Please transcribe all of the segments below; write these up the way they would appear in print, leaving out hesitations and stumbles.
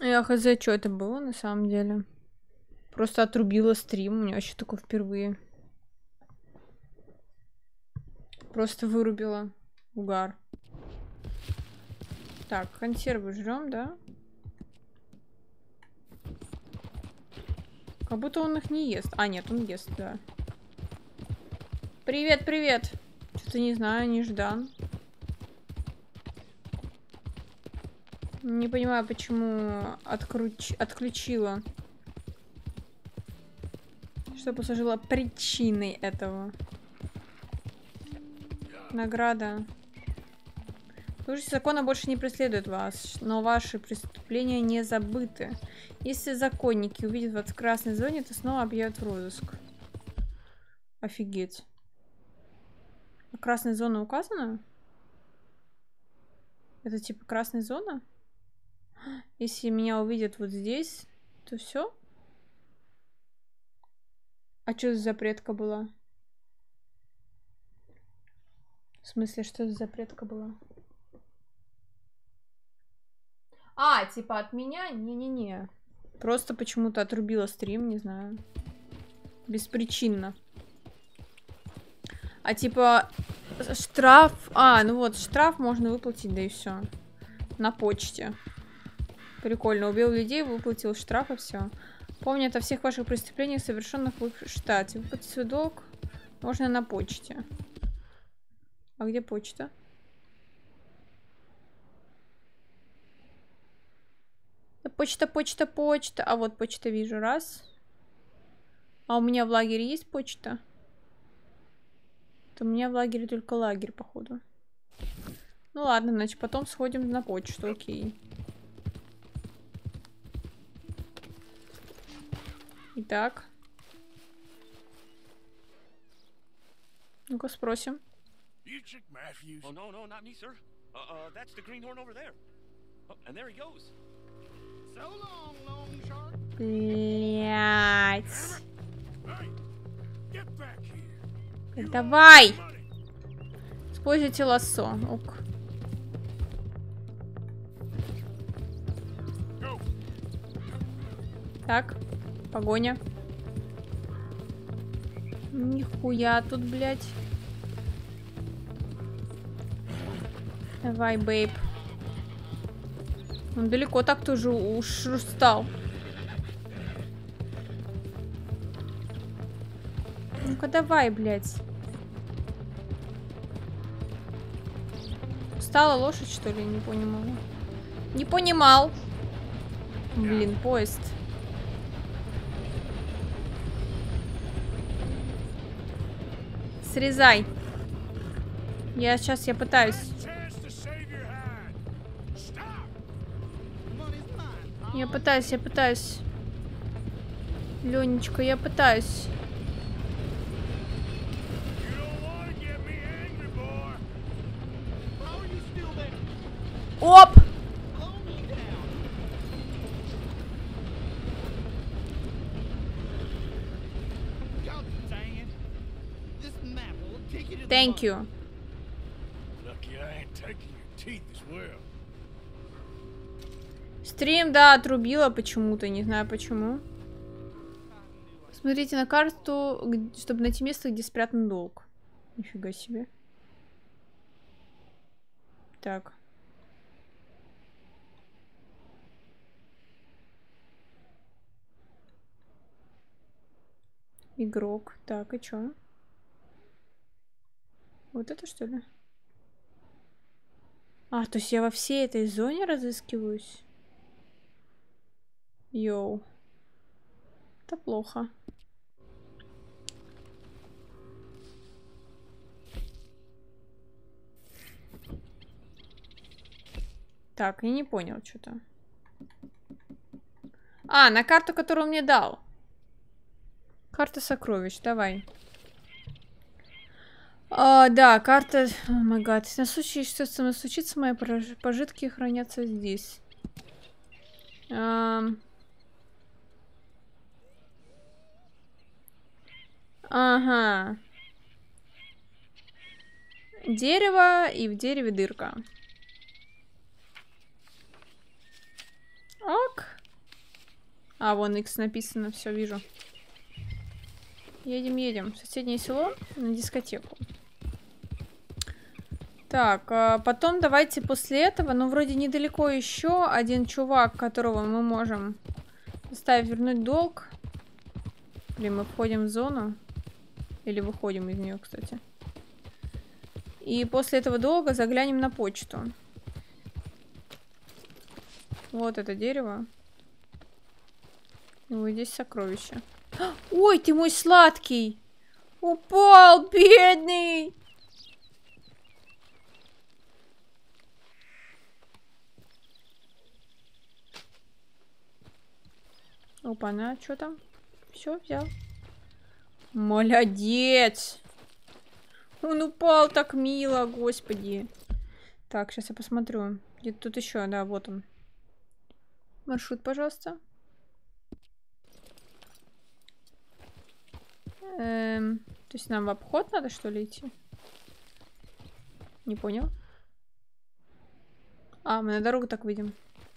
Я хз, что это было на самом деле. Просто отрубила стрим, у меня вообще такое впервые. Просто вырубила. Угар. Так, консервы жрем, да? Как будто он их не ест. А, нет, он ест, да. Привет, привет. Что-то не знаю, Неждан. Не понимаю, почему отключила. Что послужило причиной этого? Награда. Служители закона больше не преследуют вас, но ваши преступления не забыты. Если законники увидят вас в красной зоне, то снова объявят в розыск. Офигеть. А красная зона указана? Это типа красная зона? Если меня увидят вот здесь, то все? А что за запретка была? В смысле, что за запретка была? А, типа от меня? Не-не-не. Просто почему-то отрубила стрим, не знаю. Беспричинно. А типа штраф... А, ну вот, штраф можно выплатить, да и все. На почте. Прикольно. Убил людей, выплатил штраф и все. Помнят о всех ваших преступлениях, совершенных в их штате. Выплатить свой долг можно на почте. А где почта? Почта, почта, почта. А вот почта вижу. Раз. А у меня в лагере есть почта? То у меня в лагере только лагерь, походу. Ну ладно, значит, потом сходим на почту, окей. Итак. Ну-ка спросим. Блять. Давай! Используйте лассо. Ок. Так, погоня. Нихуя тут, блядь. Давай, бейб. Он далеко так тоже уж устал. Ну-ка давай, блядь. Устала лошадь, что ли? Не понимала. Не понимал. Блин, поезд. Срезай. Я пытаюсь. Я пытаюсь. Ленечка, я пытаюсь. Оп! Thank you. Стрим, да, отрубила почему-то, не знаю почему. Смотрите на карту, чтобы найти место, где спрятан долг. Нифига себе. Так. Игрок. Так, и чё? Вот это что ли? А, то есть я во всей этой зоне разыскиваюсь? Йоу. Это плохо. Так, я не понял что-то. А, на карту, которую он мне дал. Карта сокровищ, давай. Да, карта... О май гад. На случай, что со мной случится, мои пожитки хранятся здесь. Ага. Дерево, и в дереве дырка. Ок. А, вон X написано, все вижу. Едем, едем. В соседнее село на дискотеку. Так, а потом давайте после этого, ну, вроде недалеко еще один чувак, которого мы можем заставить вернуть долг. Блин, мы входим в зону. Или выходим из нее, кстати. И после этого долга заглянем на почту. Вот это дерево. И вот здесь сокровище. Ой, ты мой сладкий! Упал, бедный! Опа-на, что там? Все, взял. Молодец! Он упал так мило, господи. Так, сейчас я посмотрю. Где-то тут еще, да, вот он. Маршрут, пожалуйста. То есть нам в обход надо, что ли, идти? Не понял. А, мы на дорогу так выйдем.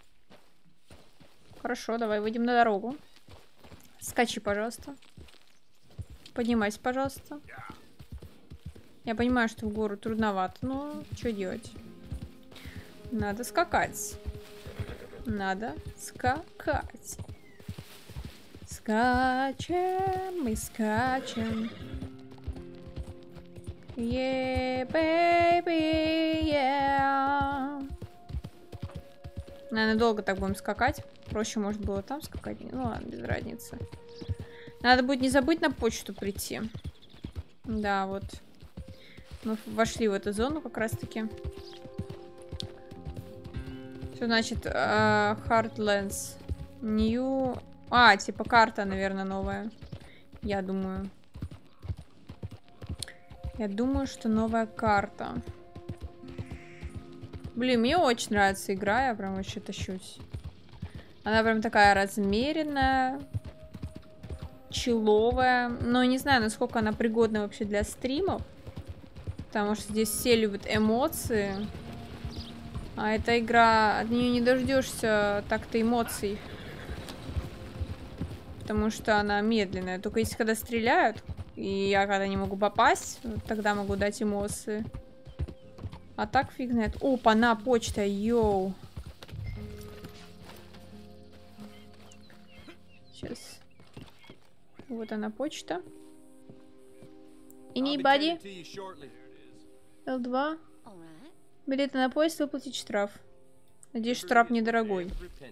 Хорошо, давай выйдем на дорогу. Скачи, пожалуйста. Поднимайся, пожалуйста. Я понимаю, что в гору трудновато, но что делать? Надо скакать. Надо скакать. Скачем, мы скачем. Yeah, baby, yeah. Наверное, долго так будем скакать. Проще, может, было там скакать. Ну ладно, без разницы. Надо будет не забыть на почту прийти. Да, вот. Мы вошли в эту зону как раз-таки. Что значит Heartlands? New... А, типа карта, наверное, новая. Я думаю. Я думаю, что новая карта. Блин, мне очень нравится игра. Я прям вообще тащусь. Она прям такая размеренная. Чиловая. Но не знаю, насколько она пригодна вообще для стримов. Потому что здесь все любят эмоции. А эта игра, от нее не дождешься так-то эмоций. Потому что она медленная. Только если когда стреляют, и я когда не могу попасть, вот тогда могу дать эмоции. А так фиг знает. Опа, на почта, йоу. Сейчас. Вот она почта. Anybody? L2. Билеты на поезд, выплатить штраф. Надеюсь, штраф недорогой.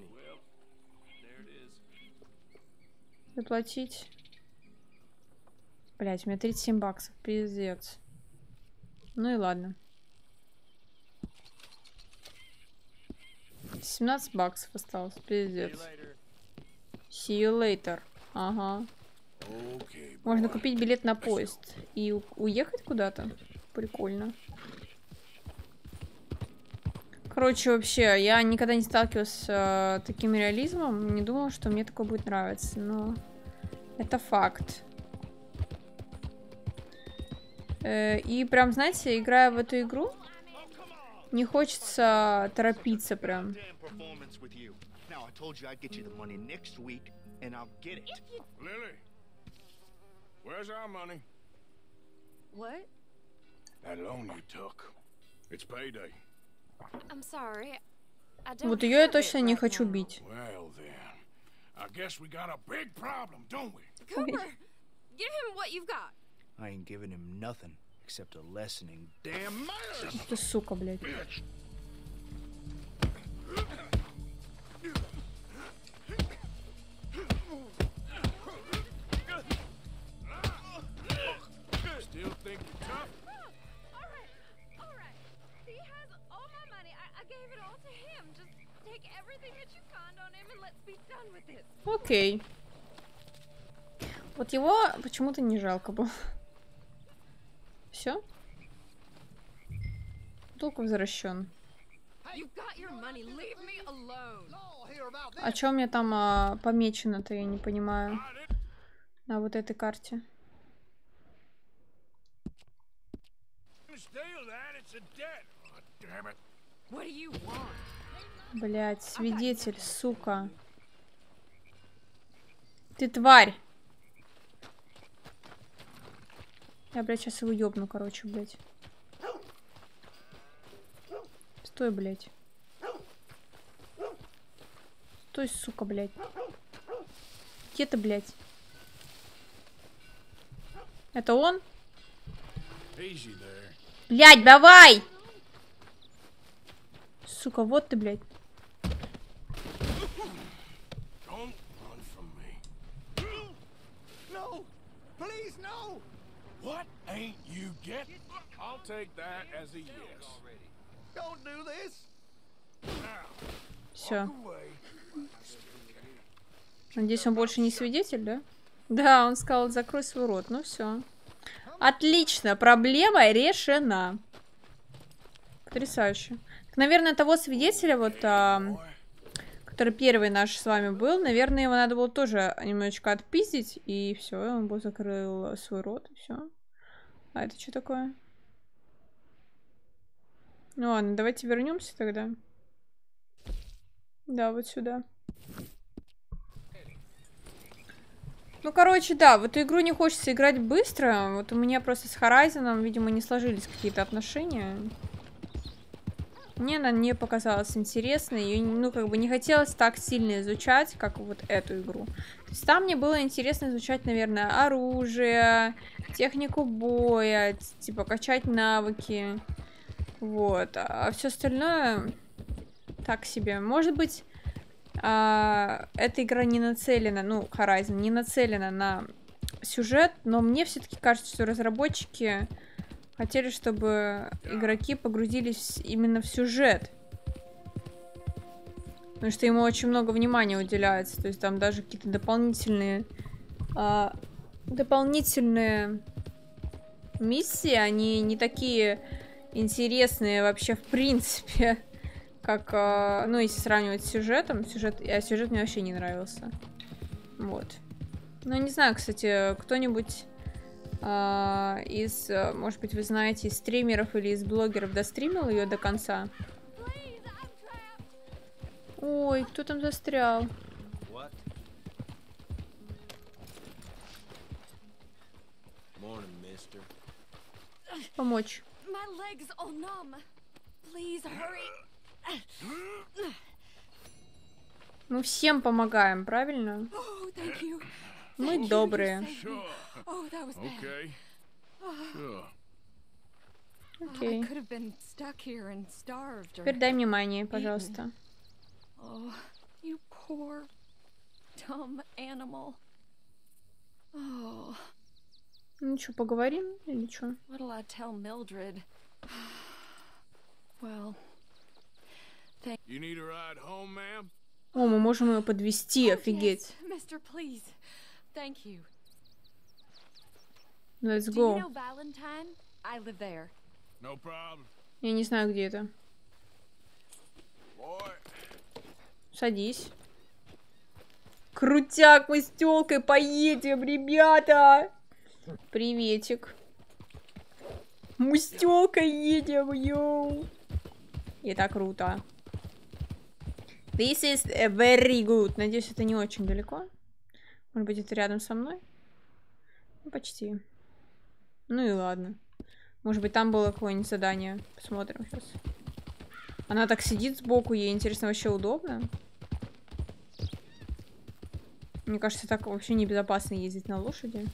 Заплатить. Блять, у меня 37 баксов. Пиздец. Ну и ладно. 17 баксов осталось. Пиздец. See you later. Ага. Можно купить билет на поезд и уехать куда-то. Прикольно. Короче, вообще, я никогда не сталкивалась с таким реализмом. Не думала, что мне такое будет нравиться. Но это факт. И прям, знаете, играя в эту игру, не хочется торопиться прям. Вот ее я точно не хочу бить. Ты сука, блядь. Окей. Вот его почему-то не жалко было. Все? Долг возвращен. А что у меня там помечено-то, я не понимаю. На вот этой карте. Блять, свидетель, сука. Ты тварь. Я, блядь, сейчас его ёбну, короче, блядь. Стой, блядь. Стой, сука, блядь. Где ты, блядь? Это он? Блядь, давай! Сука, вот ты, блядь. Все. Надеюсь, он больше не свидетель, да? Да, он сказал, закрой свой рот. Ну все. Отлично, проблема решена. Потрясающе. Наверное, того свидетеля, вот, который первый наш с вами был, наверное, его надо было тоже немножечко отпиздить, и все, он бы закрыл свой рот, и все. А это что такое? Ну ладно, давайте вернемся тогда. Да, вот сюда. Ну, короче, да, в эту игру не хочется играть быстро. Вот у меня просто с Horizon, видимо, не сложились какие-то отношения. Мне она не показалась интересной. Ее, ну, как бы не хотелось так сильно изучать, как вот эту игру. То есть там мне было интересно изучать, наверное, оружие, технику боя, типа качать навыки. Вот. А все остальное так себе. Может быть, эта игра не нацелена, ну, Horizon, не нацелена на сюжет, но мне все-таки кажется, что разработчики хотели, чтобы игроки погрузились именно в сюжет. Потому что ему очень много внимания уделяется. То есть там даже какие-то дополнительные миссии, они не такие интересные вообще в принципе, как, ну, если сравнивать с сюжетом. Сюжет мне вообще не нравился. Вот. Ну, не знаю, кстати, кто-нибудь из, может быть, вы знаете, из стримеров или из блогеров достримил ее до конца? Ой, кто там застрял? Помочь. Мы всем помогаем, правильно? Мы добрые. Окей. Теперь дай мне мани, пожалуйста. Ну что, поговорим или что? О, мы можем ее подвезти, офигеть. Let's go. Я не знаю, где это. Садись. Крутяк, мы с тёлкой поедем, ребята! Приветик. Мы с тёлкой едем, йоу! Это круто. This is very good. Надеюсь, это не очень далеко. Может быть, это рядом со мной? Ну, почти. Ну и ладно. Может быть, там было какое-нибудь задание. Посмотрим сейчас. Она так сидит сбоку, ей интересно, вообще удобно? Мне кажется, так вообще небезопасно ездить на лошади.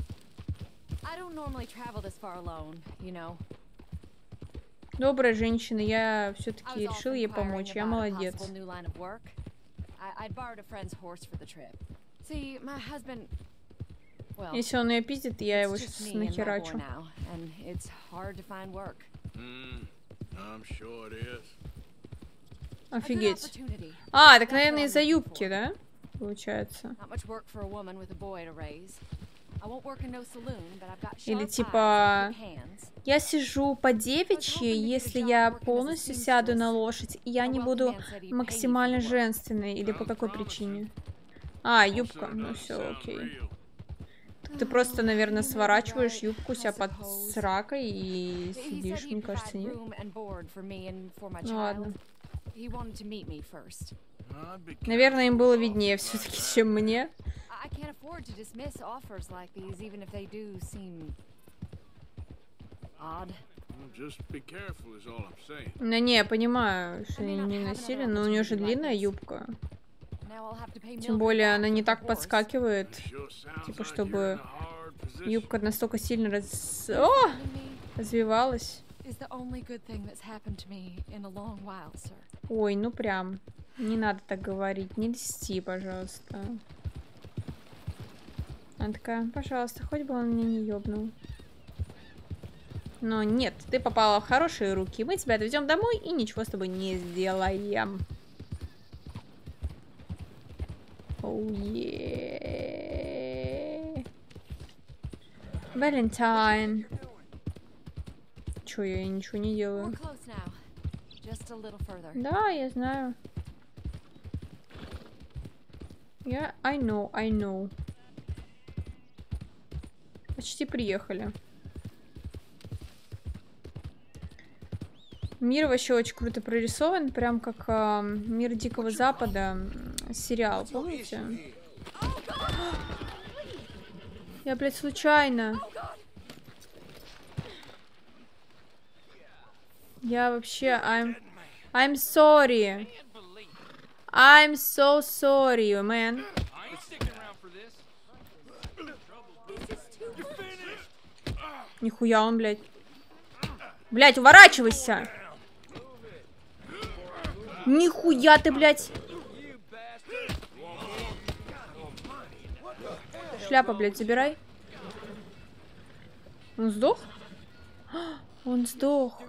Добрая женщина, я все-таки решил ей помочь. Я молодец. Если он ее пиздит, я его сейчас нахерачу. Офигеть. А, так, наверное, из-за юбки, да? Получается. Или типа... Я сижу по девичьи, если я полностью сяду на лошадь, я не буду максимально женственной. Или по какой причине? А, юбка. Ну все, окей. Ты просто, наверное, сворачиваешь юбку себя под сракой и сидишь, мне кажется, нет. Ну ладно. Наверное, им было виднее все-таки, чем мне. Ну не, я понимаю, что они не носили, но у нее же длинная юбка. Тем более она не так подскакивает. Типа, чтобы юбка настолько сильно развивалась. Ой, ну прям. Не надо так говорить. Не льсти, пожалуйста. Она такая, пожалуйста, хоть бы он меня не ёбнул. Но нет, ты попала в хорошие руки. Мы тебя отвезем домой и ничего с тобой не сделаем. Оу, Валентайн. Чё, я ничего не делаю? Да, я знаю. I know. Почти приехали. Мир вообще очень круто прорисован, прям как Мир Дикого Запада, сериал, помните? Я, блядь, случайно. Я вообще, I'm sorry. I'm so sorry, man. Нихуя он, блядь. Блядь, уворачивайся. Нихуя ты, блядь. Шляпа, блядь, забирай. Он сдох? Он сдох.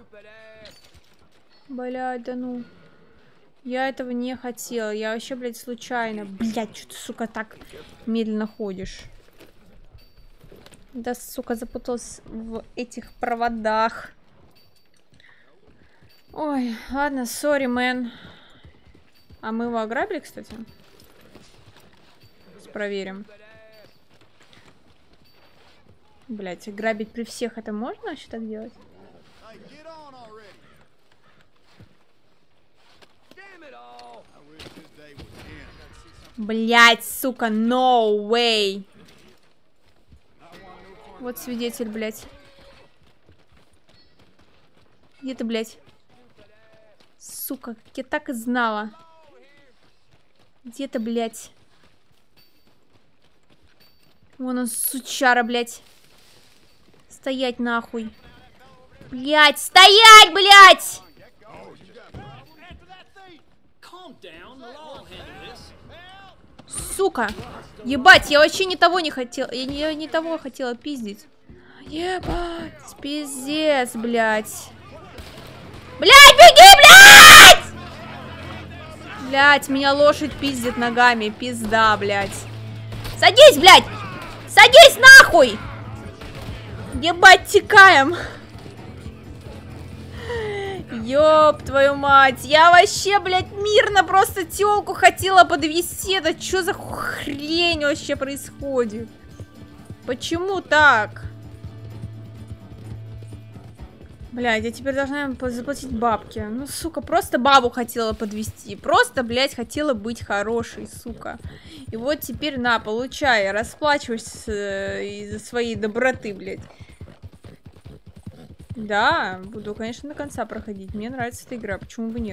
Блядь, да ну. Я этого не хотела. Я вообще, блядь, случайно. Блядь, что ты, сука, так медленно ходишь? Да, сука, запуталась в этих проводах. Ой, ладно, сори, мэн. А мы его ограбили, кстати? Проверим. Блять, грабить при всех это можно вообще так делать? Блять, сука, no way. Вот свидетель, блять. Где ты, блять? Сука, как я так и знала. Где ты, блять? Вон он, сучара, блять. Стоять нахуй. Блять, стоять, блять! Сука! Ебать, я вообще не того не хотела. Я не того хотела пиздить. Ебать, пиздец, блять. Блять, беги, блять! Блять, меня лошадь пиздит ногами. Пизда, блять. Садись, блять! Садись нахуй! Ебать, текаем. Ёб твою мать. Я вообще, блядь, мирно просто тёлку хотела подвести. Это что за хрень вообще происходит? Почему так? Блядь, я теперь должна заплатить бабки. Ну, сука, просто бабу хотела подвести. Просто, блядь, хотела быть хорошей, сука. И вот теперь, на, получай, расплачивайся из-за своей доброты, блядь. Да, буду, конечно, до конца проходить. Мне нравится эта игра, почему бы нет?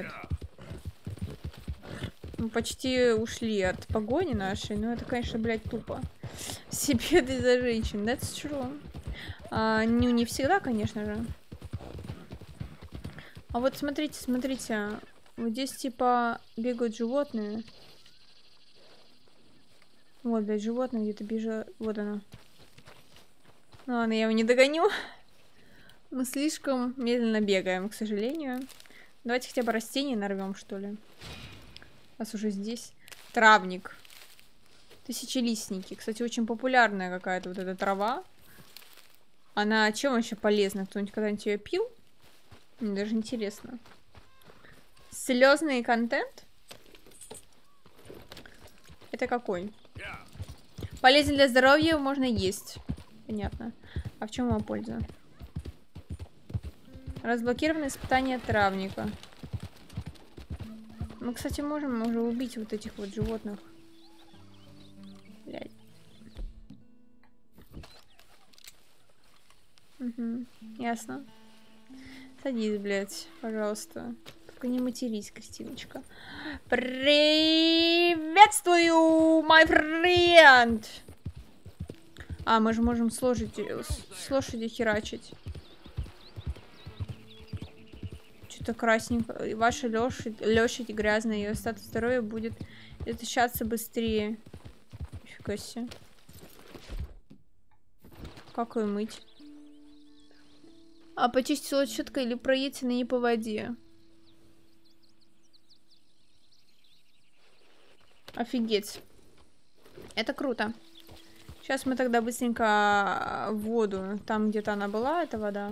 Мы почти ушли от погони нашей, но это, конечно, блядь, тупо. Все беды за женщин, that's true. Не всегда, конечно же. А вот смотрите, смотрите. Вот здесь, типа, бегают животные. Вот, блядь, животное где-то бежит. Вот оно. Ну ладно, я его не догоню. Мы слишком медленно бегаем, к сожалению. Давайте хотя бы растения нарвем, что ли. Раз уже здесь. Травник. Тысячелистники. Кстати, очень популярная какая-то вот эта трава. Она чем вообще полезна? Кто-нибудь когда-нибудь ее пил? Мне даже интересно. Слезный контент? Это какой? Полезен для здоровья, можно есть. Понятно. А в чем его польза? Разблокировано испытание травника. Мы, кстати, можем уже убить вот этих вот животных. Блядь. Угу, ясно. Садись, блядь, пожалуйста. Только не матерись, Кристиночка. Приветствую, мой френд! А, мы же можем с лошади херачить. Что-то красненькое. Ваша лошадь грязная, ее статус здоровья будет истощаться быстрее. Нифига себе. Как ее мыть? А почистить лошадь щеткой или проедьте на ней по воде? Офигеть. Это круто. Сейчас мы тогда быстренько в воду. Там где-то она была, эта вода.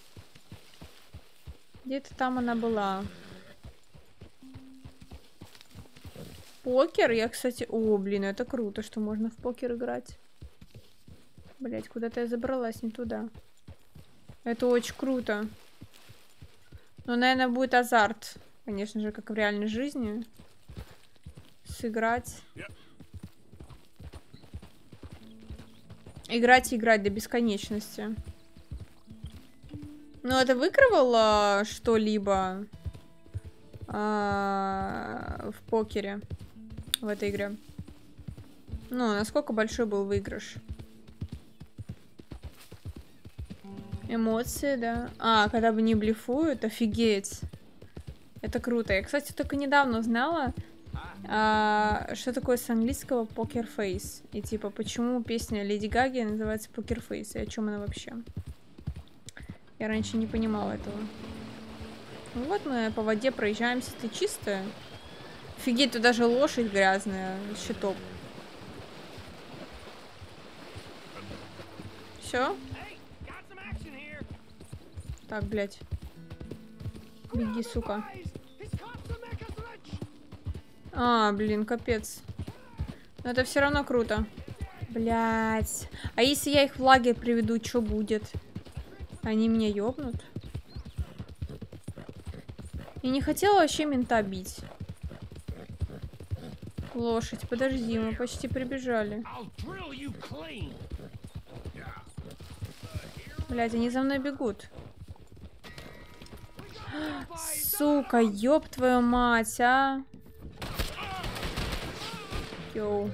Где-то там она была. Покер? Я, кстати... О, блин, это круто, что можно в покер играть. Блять, куда-то я забралась, не туда. Это очень круто. Но, наверное, будет азарт. Конечно же, как в реальной жизни. Сыграть. Играть и играть до бесконечности. Ну, это выигрывало что-либо в покере в этой игре? Ну, насколько большой был выигрыш? Эмоции, да. А, когда бы не блефуют, офигеть. Это круто. Я, кстати, только недавно узнала, что такое с английского покер фейс. И типа, почему песня Леди Гаги называется покер фейс. И о чем она вообще? Я раньше не понимала этого. Ну вот мы по воде проезжаемся, ты чистая. Офигеть, тут даже лошадь грязная, щиток. Все? Так, блядь. Беги, сука. А, блин, капец. Но это все равно круто. Блядь. А если я их в лагерь приведу, что будет? Они меня ёбнут? Я не хотела вообще мента бить. Лошадь, подожди, мы почти прибежали. Блядь, они за мной бегут. Сука, ёб твою мать, а. Йоу.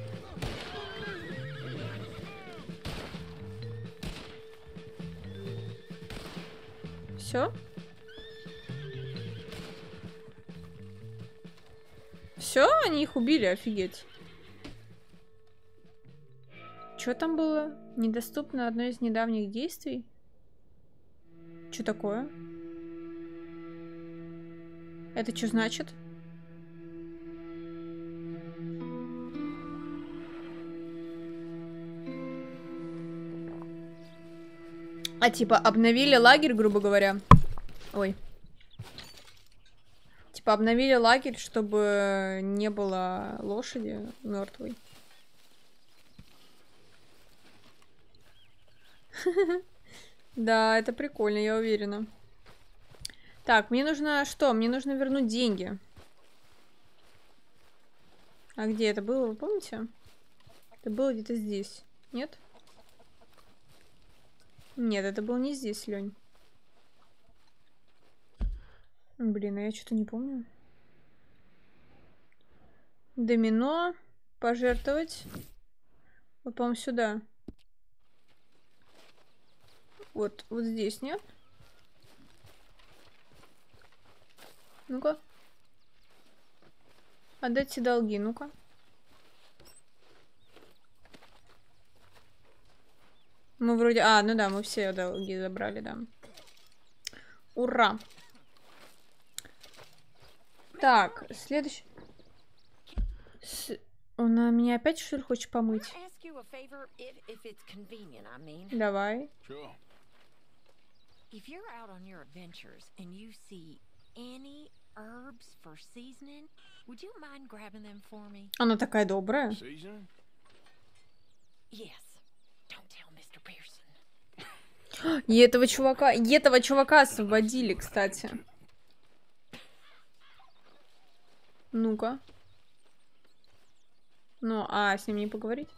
Все? Все? Они их убили, офигеть. Что там было? Недоступно одно из недавних действий? Что такое? Это что значит? А типа обновили лагерь, грубо говоря. Ой. Типа обновили лагерь, чтобы не было лошади мертвой. Да, это прикольно, я уверена. Так, мне нужно что? Мне нужно вернуть деньги. А где это было, вы помните? Это было где-то здесь. Нет? Нет, это было не здесь, Лёнь. Блин, а я что-то не помню. Домино. Пожертвовать. Вот, по-моему, сюда. Вот здесь, нет? Ну-ка. Отдать все долги, ну-ка. Мы вроде... А, ну да, мы все долги забрали, да. Ура! Так, следующий... Она меня опять, что ли, хочет помыть? Давай. Она такая добрая. И этого чувака освободили, кстати. Ну-ка. Ну, с ним не поговорить?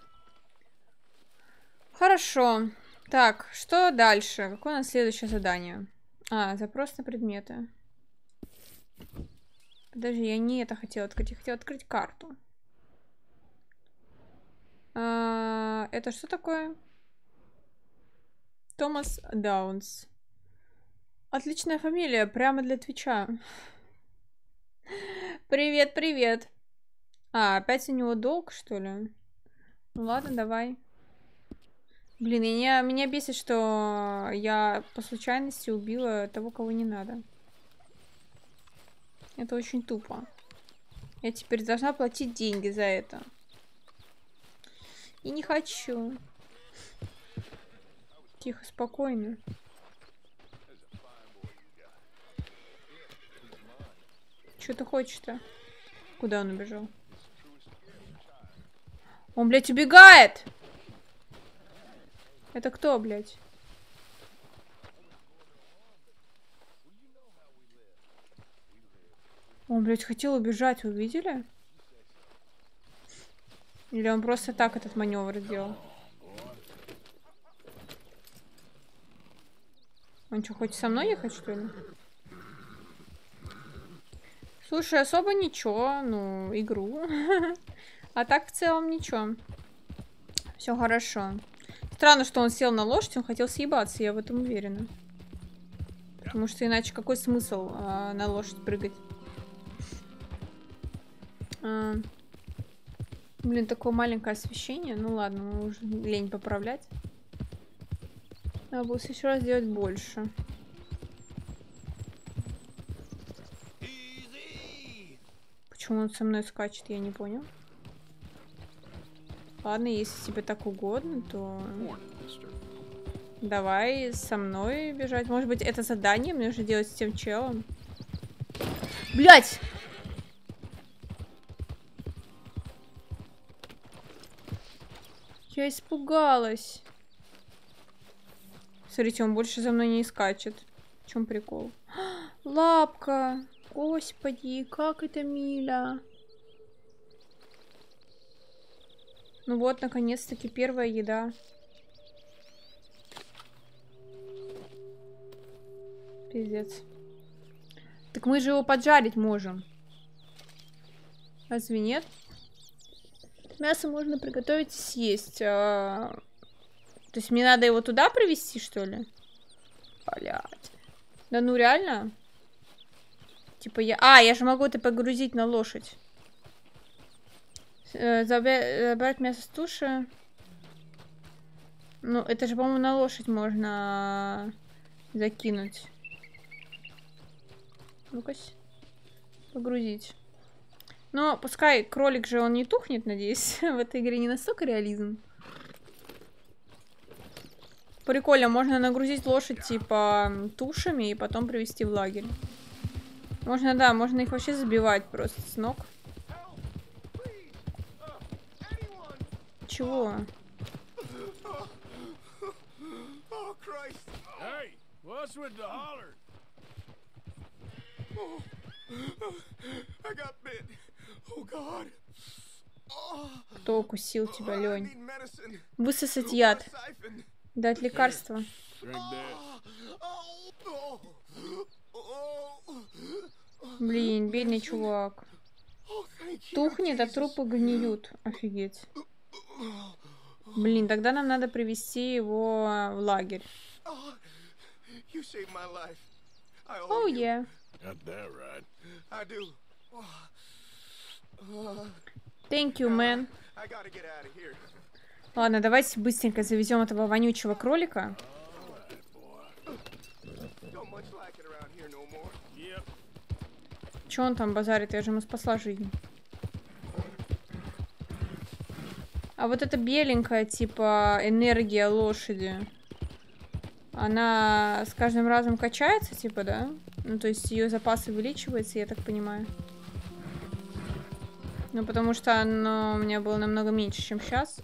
Хорошо. Так, что дальше? Какое у нас следующее задание? Запрос на предметы. Подожди, я не это хотела открыть. Я хотела открыть карту. Это что такое? Томас Даунс. Отличная фамилия, прямо для Твича. Привет, привет. Опять у него долг, что ли? Ну ладно, давай. Блин, меня бесит, что я по случайности убила того, кого не надо. Это очень тупо. Я теперь должна платить деньги за это. И не хочу. Тихо, спокойно. Что ты хочешь-то? Куда он убежал? Он, блядь, убегает! Это кто, блядь? Он, блядь, хотел убежать, вы видели? Или он просто так этот маневр сделал? Он что, хочет со мной ехать, что ли? Слушай, особо ничего, ну, игру. А так в целом ничего. Все хорошо. Странно, что он сел на лошадь, он хотел съебаться, я в этом уверена. Потому что иначе какой смысл на лошадь прыгать? Блин, такое маленькое освещение. Ну ладно, уже лень поправлять. Надо было еще раз делать больше. Почему он со мной скачет, я не понял. Ладно, если тебе так угодно, то... Давай со мной бежать. Может быть, это задание мне нужно делать с тем челом? Блять! Я испугалась. Смотрите, он больше за мной не скачет. В чем прикол? Лапка! Господи, как это мило. Ну вот, наконец-таки первая еда. Пиздец. Так мы же его поджарить можем. Разве нет? Мясо можно приготовить и съесть. То есть мне надо его туда привезти, что ли? Блядь. Да ну реально? Типа я же могу это погрузить на лошадь. Забрать мясо с туши. Ну, это же, по-моему, на лошадь можно закинуть. Ну-ка, погрузить. Но пускай кролик же он не тухнет, надеюсь. В этой игре не настолько реализм. Прикольно, можно нагрузить лошадь типа тушами и потом привезти в лагерь. Можно, да, можно их вообще забивать просто с ног. Чего? Кто укусил тебя, Лень? Высосать яд. Дать лекарство. Блин, бедный чувак. Тухнет, а трупы гниют. Офигеть. Блин, тогда нам надо привезти его в лагерь. Оу, yeah. Thank you, man. Ладно, давайте быстренько завезем этого вонючего кролика. Че он там базарит? Я же ему спасла жизнь. А вот эта беленькая, типа, энергия лошади, она с каждым разом качается, типа, да? Ну, то есть ее запасы увеличиваются, я так понимаю. Ну, потому что оно у меня было намного меньше, чем сейчас.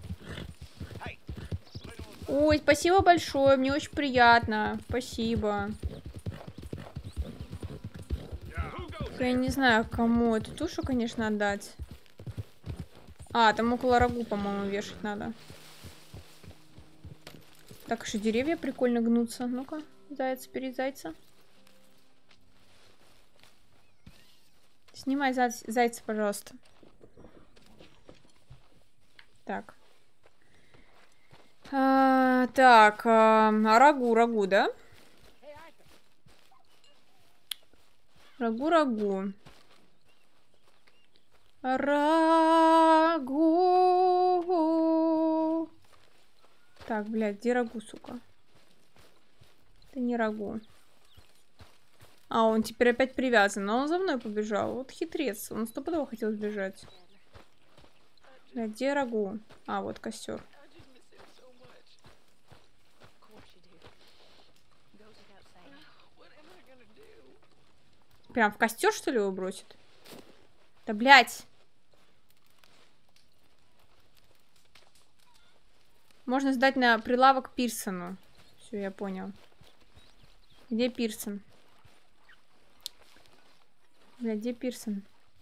Ой, спасибо большое, мне очень приятно. Спасибо. Я не знаю, кому эту тушу, конечно, отдать. А, там около рагу, по-моему, вешать надо. Так, еще деревья прикольно гнутся. Ну-ка, заяц, перезайца. Снимай зайца, пожалуйста. Так. Рагу, да? Рагу. Рагу. Так, блядь, где рагу, сука? Это не рагу. А, он теперь опять привязан, но он за мной побежал. Вот хитрец, он стопудово хотел сбежать. Блядь, где рагу? А, вот костер. Прям в костер, что ли, его бросит? Да, блядь! Можно сдать на прилавок Пирсону. Все, я понял. Где Пирсон? Блядь, где Пирсон?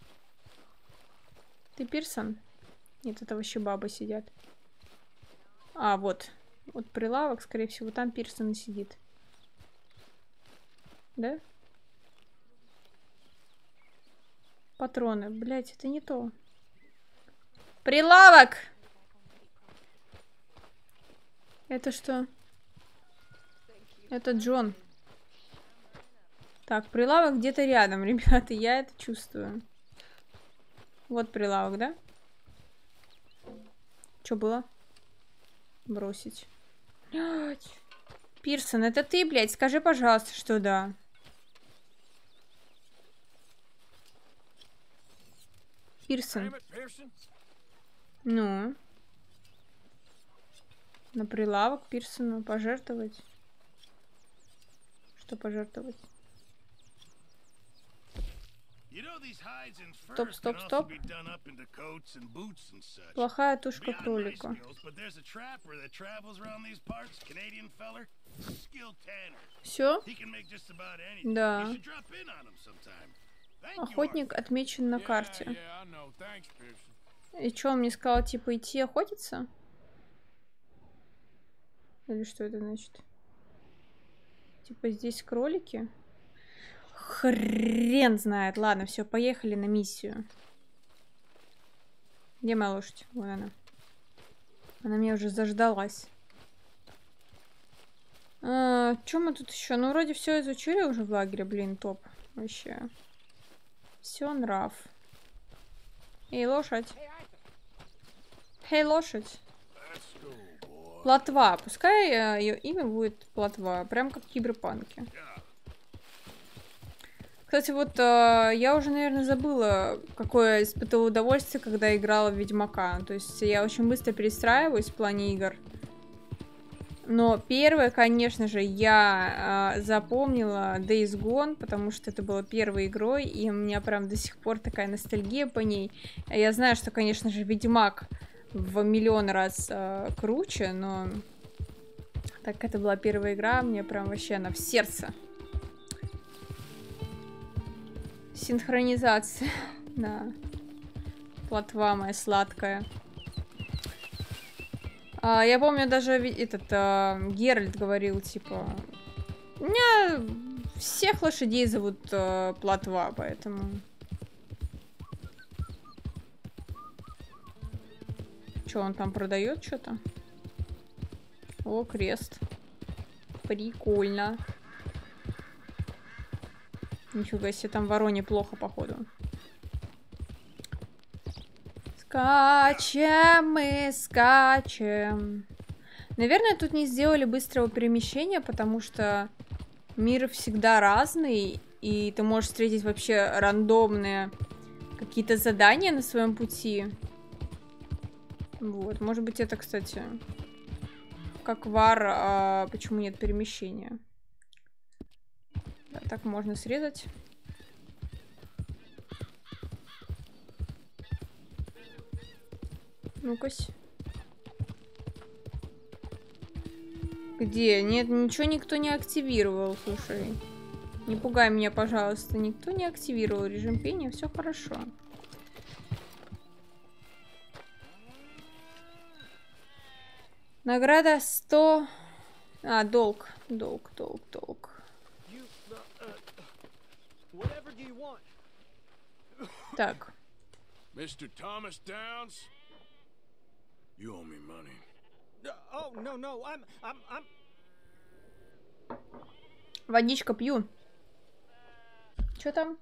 Ты Пирсон? Нет, это вообще бабы сидят. А, вот. Вот прилавок, скорее всего, там Пирсон и сидит. Да? Патроны. Блядь, это не то. Прилавок! Это что? Это Джон. Так, прилавок где-то рядом, ребята, я это чувствую. Вот прилавок, да? Что было? Бросить. Блядь. Пирсон, это ты, блядь? Скажи, пожалуйста, что да. Пирсон. Ну. На прилавок Пирсону пожертвовать. Что пожертвовать? Стоп. Плохая тушка кролика. Все? Да. Охотник отмечен на карте. И что, он мне сказал, типа, идти охотиться? Или что это значит? Типа, здесь кролики? Хрен знает. Ладно, все, поехали на миссию. Где моя лошадь? Вон она. Она меня уже заждалась. Что мы тут еще? Ну, вроде все изучили уже в лагере, блин, топ. Вообще. Все, нрав. Эй, лошадь. Эй, лошадь. Плотва. Пускай ее имя будет Плотва. Прям как в Киберпанке. Кстати, вот я уже, наверное, забыла, какое испытывала удовольствие, когда играла в Ведьмака. То есть я очень быстро перестраиваюсь в плане игр. Но первое, конечно же, я запомнила Days Gone, потому что это была первой игрой, и у меня прям до сих пор такая ностальгия по ней. Я знаю, что, конечно же, Ведьмак в миллион раз круче, но так как это была первая игра, мне прям вообще она в сердце. Синхронизация. Да. Плотва моя сладкая. Я помню, даже этот Геральт говорил, типа, у меня всех лошадей зовут Плотва, поэтому... Что, он там продает что-то? О, крест. Прикольно. Нифига себе, там вороне плохо, походу. Скачем мы, скачем. Наверное, тут не сделали быстрого перемещения, потому что мир всегда разный, и ты можешь встретить вообще рандомные какие-то задания на своем пути. Вот, может быть, это, кстати, как вар, почему нет перемещения. Да, так можно срезать. Ну-кась. Где? Нет, ничего никто не активировал, слушай. Не пугай меня, пожалуйста. Никто не активировал режим пения, все хорошо. Награда 100... А, долг. Долг. Так. Mr. Thomas Downs, you owe me money. Oh, no, I'm... Водичка пью. Что там?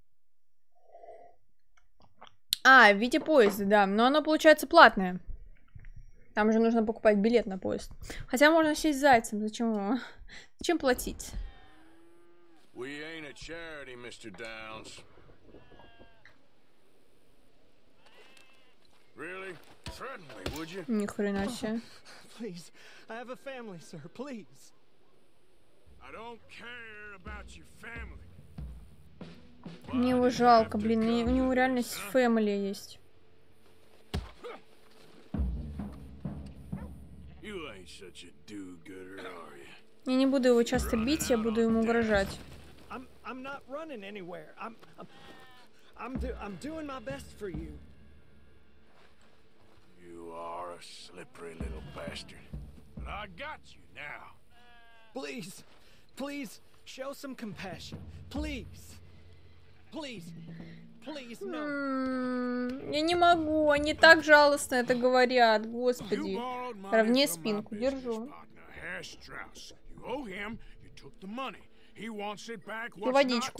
А, в виде поезда, да. Но оно получается платное. Там же нужно покупать билет на поезд. Хотя можно сесть зайцем. Зачем его? Зачем платить? We ain't a charity, Mr. Downs. Really? Threaten me, would you? Ни хрена себе. Please, I have a family, sir, please. I don't care about your family. Мне его жалко, блин. У него реально фэмили есть. You ain't such a do-gooder, are you? Я не буду его часто бить, я буду ему угрожать. I'm not running anywhere. I'm doing my best for you. You are a slippery little bastard. But I got you now. Please, show some compassion. Please, no. Я не могу, они так жалостно это говорят, господи. Ровнее спинку, держу. И водичку.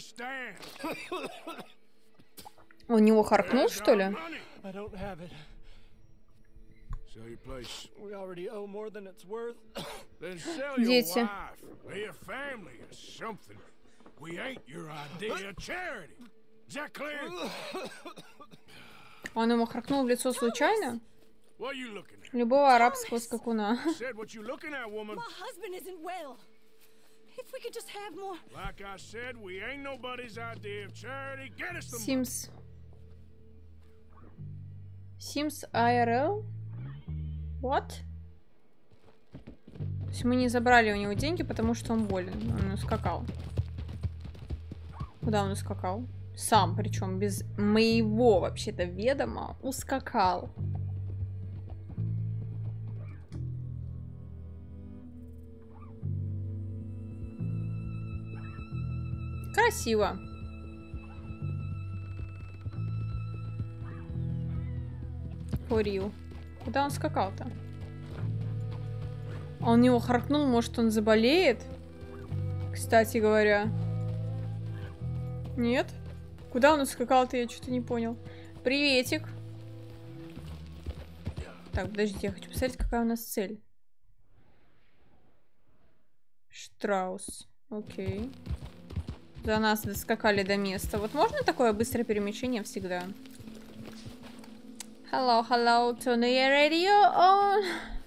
У него харкнул, что ли? Дети. Он ему харкнул в лицо случайно? Любого арабского скакуна. Sims. Sims IRL? What? То есть мы не забрали у него деньги, потому что он болен. Он ускакал. Куда он ускакал? Сам, причем без моего вообще-то ведома, ускакал. Красиво. Курил. Куда он скакал-то? Он его харкнул, может, он заболеет? Кстати говоря. Нет? Куда он ускакал-то, я что-то не понял. Приветик. Так, подождите, я хочу посмотреть, какая у нас цель. Штраус. Окей. За нас доскакали до места. Вот можно такое быстрое перемещение всегда? Hello, turn the radio on.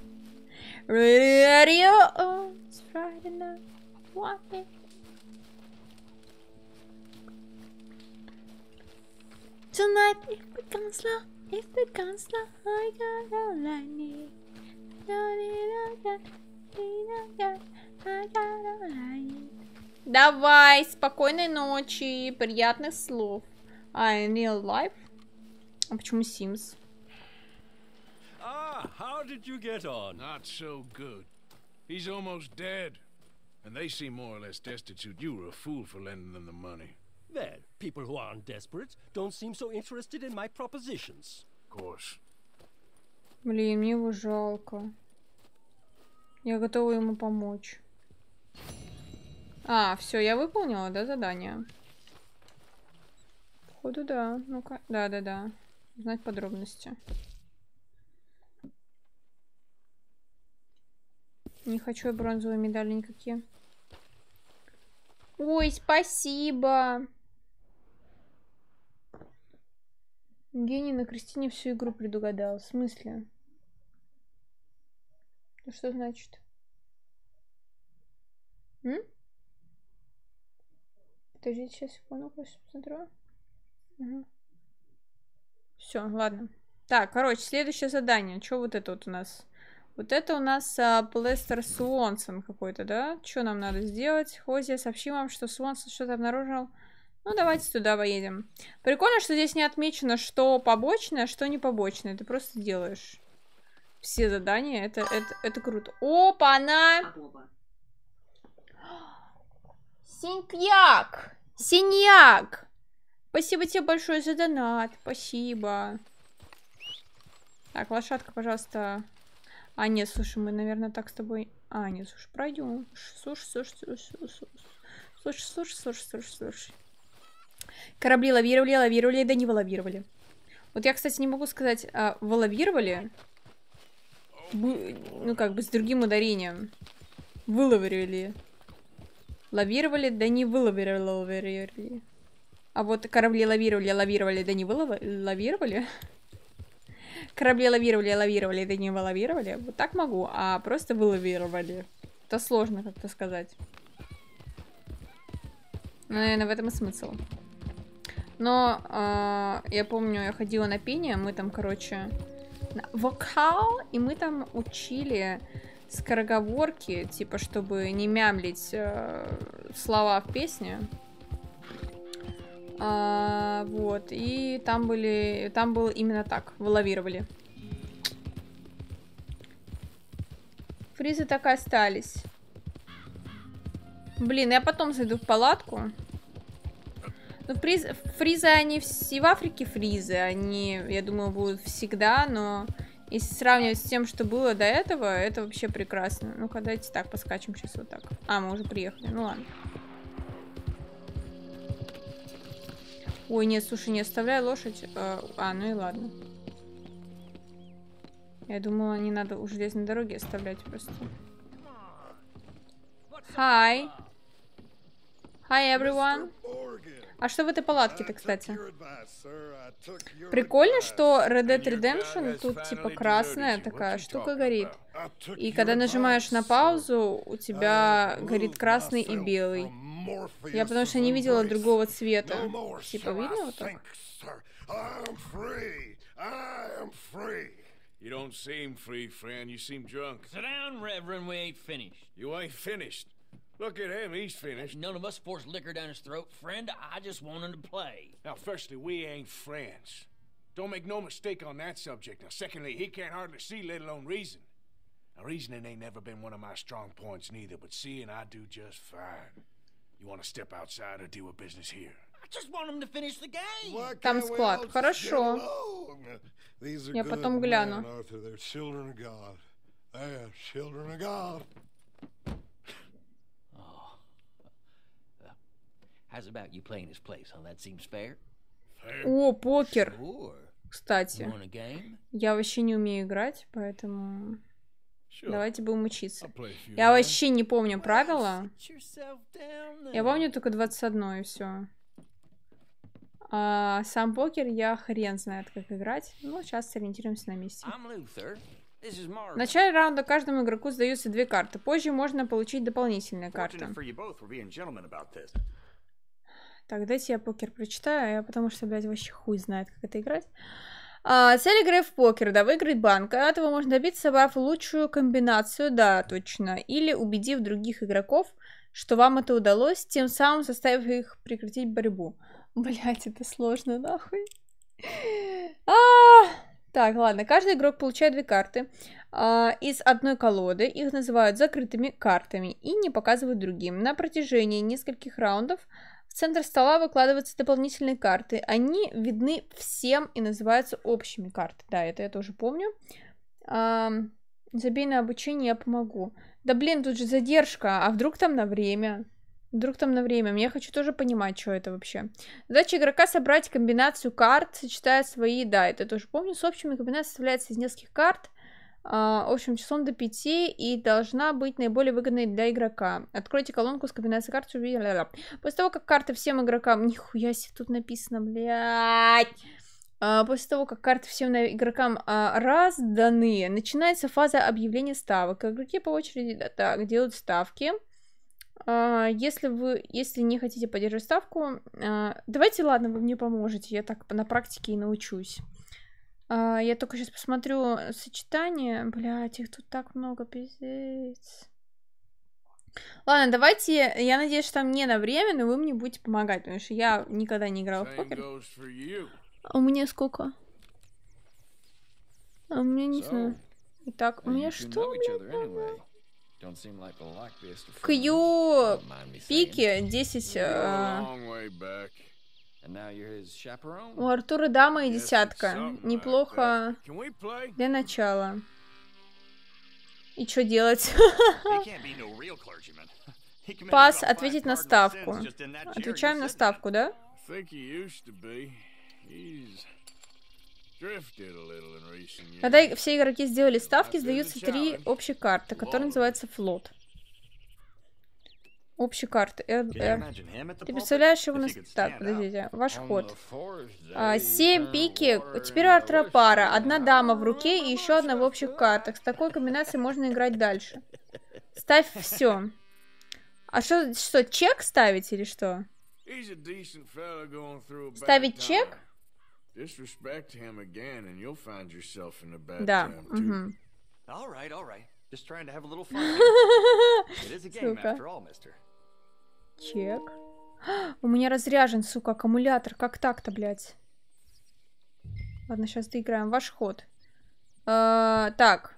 Radio on. It's Friday night. What? Tonight, if we can slow, I got all I need. I got all I need. Давай, спокойной ночи, приятных слов. In real life? А почему Sims? How did you get on? Not so good. He's almost dead. And they seem more or less destitute. You were a fool for lending them the money. Well, people who aren't desperate don't seem so interested in my propositions. Of course. Блин, мне его жалко. Я готова ему помочь. А, все, я выполнила, да, задание? Походу, да. Ну-ка. Да. Узнать подробности. Не хочу я бронзовые медали никакие. Ой, спасибо. Гений на Кристине всю игру предугадал. В смысле? Это что значит? Подождите, сейчас секунду, посмотрю. Угу. Все, ладно. Так, короче, следующее задание. Что вот это вот у нас? Вот это у нас Плестер Суонсон какой-то, да? Что нам надо сделать? Хозия, сообщи вам, что Суонсон что-то обнаружил. Ну, давайте туда поедем. Прикольно, что здесь не отмечено, что побочное, а что не побочное. Ты просто делаешь все задания. Это круто. Опа-на! Синьяк! Синьяк! Спасибо тебе большое за донат. Спасибо. Так, лошадка, пожалуйста. А, нет, слушай, мы, наверное, так с тобой... А, нет, слушай, пройдем. Слушай. Корабли лавировали, да не вылавировали. Вот я, кстати, не могу сказать, вылавировали. Ну, как бы с другим ударением. Вылавировали. Лавировали, да не вылавировали. А вот корабли лавировали, да не вылавировали. Корабли лавировали, да не вылавировали. Вот так могу, а просто вылавировали. Это сложно как-то сказать. Ну, наверное, в этом и смысл. Но я помню, я ходила на пение, мы там, короче, на вокал, и мы там учили скороговорки, типа, чтобы не мямлить слова в песне. Вот, и там было именно так, вылавировали. Фризы так и остались. Блин, я потом зайду в палатку. Ну, фризы, они и в Африке фризы, они, я думаю, будут всегда, но если сравнивать с тем, что было до этого, это вообще прекрасно. Ну-ка, давайте так, поскачем сейчас вот так. А, мы уже приехали, ну ладно. Ой, нет, слушай, не оставляй лошадь. Ну и ладно. Я думала, не надо у железной дороги оставлять просто. Hi. Hi, everyone. А что в этой палатке-то, кстати? Прикольно, что Red Dead Redemption тут типа красная такая штука горит. И когда нажимаешь на паузу, у тебя горит красный и белый. Я потому что не видела другого цвета. Типа видно вот так? You don't seem free, friend. You seem drunk. Sit down, Reverend. We ain't finished. You ain't finished. Look at him. He's finished. None of us forced liquor down his throat, friend. I just want him to play. Now, firstly, we ain't friends. Don't make no mistake on that subject. Now, secondly, he can't hardly see, let alone reason. Now, reasoning ain't never been one of my strong points neither, but seeing I do just fine. You want to step outside or deal with business here? I just want him to finish the game. Там склад. Хорошо. Я потом гляну. How's about you playing his place, huh? That seems fair? О, покер. Sure. Кстати, Want a game? я вообще не умею играть, поэтому Sure. давайте будем учиться. I'll play a few Я rounds. вообще не помню правила. Sit yourself down Я there. помню только 21 и все. А сам покер я хрен знает, как играть. Ну, сейчас сориентируемся на месте. I'm Luther. This is В Marvin. начале раунда каждому игроку сдаются 2 карты. Позже можно получить дополнительные карты. Так, дайте я покер прочитаю, потому что, блядь, вообще хуй знает, как это играть. Цель игры в покер, да, выиграть банк. Этого можно добиться, собрав лучшую комбинацию, да, точно. Или убедив других игроков, что вам это удалось, тем самым заставив их прекратить борьбу. Блять, это сложно, нахуй. Так, ладно, каждый игрок получает 2 карты из одной колоды. Их называют закрытыми картами и не показывают другим. На протяжении нескольких раундов в центр стола выкладываются дополнительные карты. Они видны всем и называются общими картами. Да, это я тоже помню. Забей на обучение, я помогу. Да блин, тут же задержка. А вдруг там на время? Вдруг там на время. Я хочу тоже понимать, что это вообще. Задача игрока собрать комбинацию карт, сочетая свои. Да, это я тоже помню. С общими комбинациями составляется из нескольких карт. Общим числом до 5 и должна быть наиболее выгодной для игрока. Откройте колонку с комбинацией карт. После того, как карты всем игрокам... Нихуя себе тут написано, блядь. После того, как карты всем игрокам разданы, начинается фаза объявления ставок. Игроки по очереди так, делают ставки. Если не хотите поддерживать ставку, давайте, ладно, вы мне поможете. Я так на практике и научусь. Я только сейчас посмотрю сочетание. Блять, их тут так много, пиздец. Ладно, давайте, я надеюсь, что там не на время, но вы мне будете помогать, потому что я никогда не играла в покер. А у меня сколько? А у меня не знаю. Итак, у меня что, блядь? Кью пики 10. У Артура дама и десятка. Неплохо для начала. И что делать? Пас, ответить на ставку. Отвечаем на ставку, да? Когда все игроки сделали ставки, сдаются 3 общие карты, которые называются флот. Общие карты. Ты представляешь его на... Так, подождите. Ваш ход. 7 пики. Теперь у Артура пара. 1 дама в руке и еще 1 в общих картах. С такой комбинацией можно играть дальше. Ставь все. А что, чек ставить или что? Ставить чек? Да. Угу. Сука. Чек. У меня разряжен, сука, аккумулятор. Как так-то, блядь? Ладно, сейчас доиграем. Ваш ход. Так.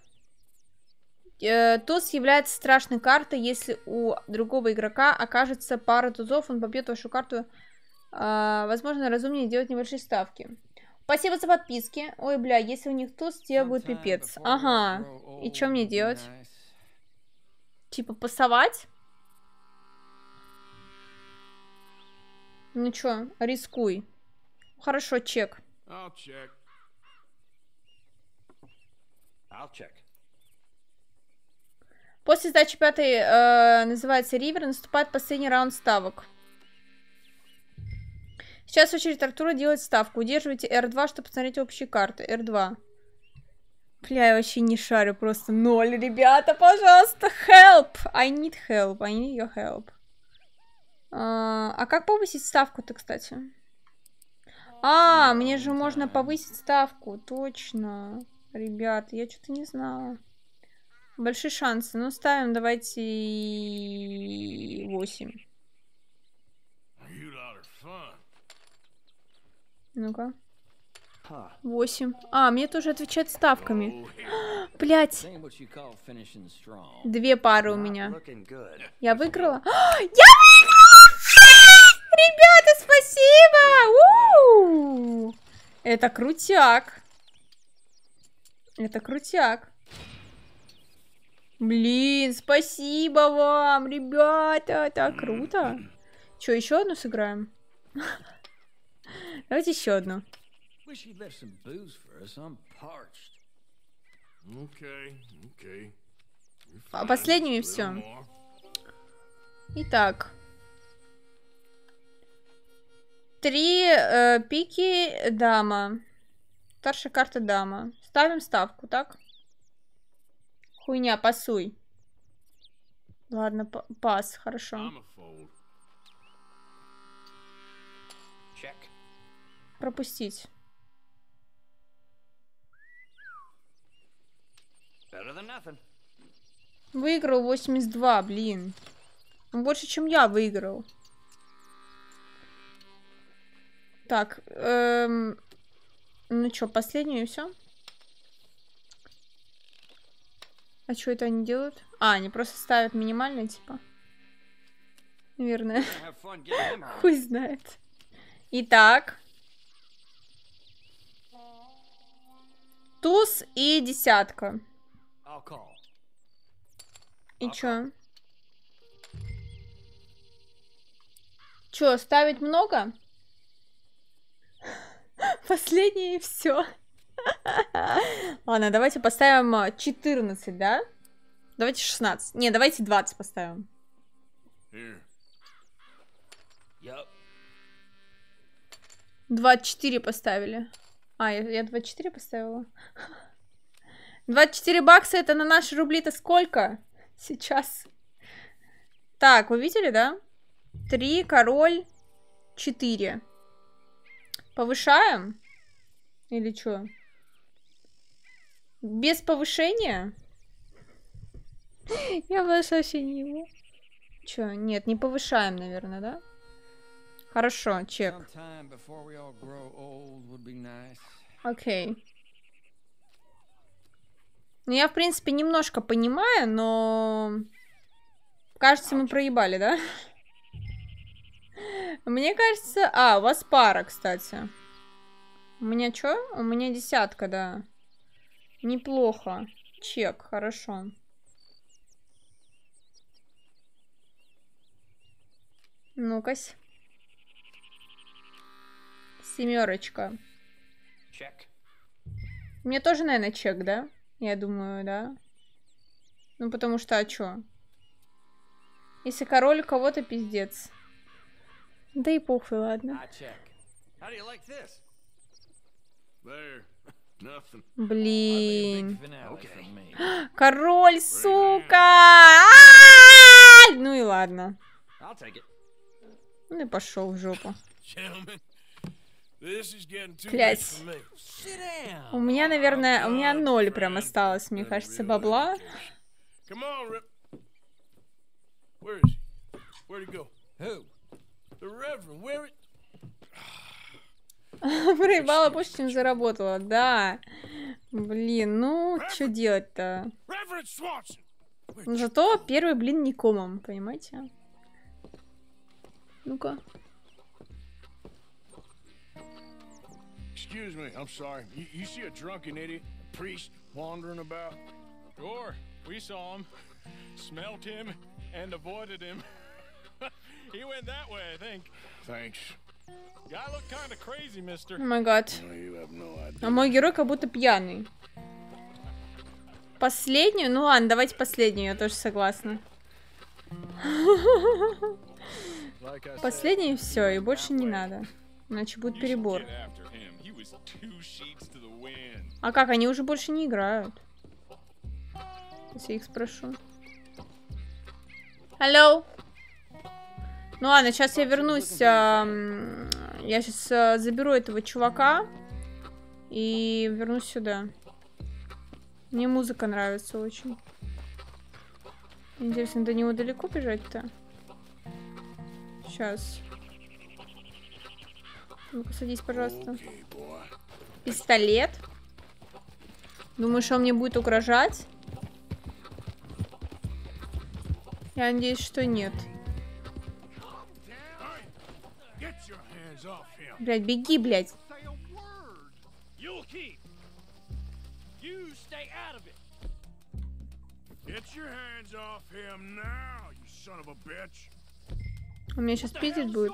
Туз является страшной картой. Если у другого игрока окажется пара тузов, он побьет вашу карту. Возможно, разумнее делать небольшие ставки. Спасибо за подписки. Ой, бля, если у них туз, тебе будет пипец. Ага. И что мне делать? Типа пасовать? Ну чё, рискуй. Хорошо, чек. После сдачи 5-й, называется ривер, наступает последний раунд ставок. Сейчас очередь Артура делать ставку. Удерживайте R2, чтобы посмотреть общие карты. R2. Бля, я вообще не шарю, просто 0. Ребята, пожалуйста, help! I need help. I need your help. А как повысить ставку-то, кстати? Мне же можно повысить ставку. Точно. Ребят, я что-то не знала. Большие шансы. Ну, ставим, давайте 8. Ну-ка. 8. Мне тоже отвечать ставками. Блять. 2 пары у меня. Я выиграла? Я выиграла! Ребята, спасибо! Это крутяк. Это крутяк. Блин, спасибо вам, ребята. Так круто. Что, еще одну сыграем? Давайте еще одну. Последнюю и все. Итак. 3 пики, дама. Старшая карта дама. Ставим ставку, так? Хуйня, пасуй. Ладно, пас, хорошо. Пропустить. Выиграл 82, блин. Больше, чем я выиграл. Так, ну что, последнюю и все? А что это они делают? Они просто ставят минимальное, типа. Наверное. Хуй знает. Итак. Туз и десятка. И чё? Чё, ставить много? Последнее и все. Ладно, давайте поставим 14, да? Давайте 16. Не, давайте 20 поставим. 24 поставили. Я 24 поставила. 24 бакса это на наши рубли-то сколько? Сейчас. Так, вы видели, да? 3, король, 4. Повышаем? Или что? Без повышения? Я вообще не его. Чё? Нет, не повышаем, наверное, да? Хорошо, чек. Окей. Ну, я, в принципе, немножко понимаю, но... Кажется, мы проебали, да? Мне кажется... А, у вас пара, кстати. У меня чё? У меня 10, да. Неплохо. Чек, хорошо. Ну-кась. 7. Check. Мне тоже, наверное, чек, да? Я думаю, да. Ну, потому что, а чё? Если король у кого-то пиздец. Да и похуй, ладно. Блин. Король, сука! Ну и ладно. Ну и пошел в жопу. Блять. У меня, наверное, 0 прям осталось, мне кажется, бабла. Проебала больше, чем заработала, да. Блин, ну, что делать-то? Зато первый блин не комом, понимаете? Ну-ка. Excuse me, I'm sorry. You see a drunken idiot, a priest wandering about? Sure, we saw him, smelt him, and avoided him. He went that way, I think. Thanks. Guy looked kind of crazy, mister. О май гад. You have no idea. А мой герой как будто пьяный. Последнюю? Ну ладно, давайте последнюю, я тоже согласна. Последнюю все, и больше не надо. Иначе будет перебор. А как, они уже больше не играют? Сейчас я их спрошу. Алло? Ну ладно, сейчас я вернусь. Я сейчас заберу этого чувака. И вернусь сюда. Мне музыка нравится очень. Интересно, до него далеко бежать-то? Сейчас. Ну-ка, садись, пожалуйста. Пистолет. Думаешь, он мне будет угрожать? Я надеюсь, что нет. Блядь, беги, блядь. Он меня сейчас пиздить будет.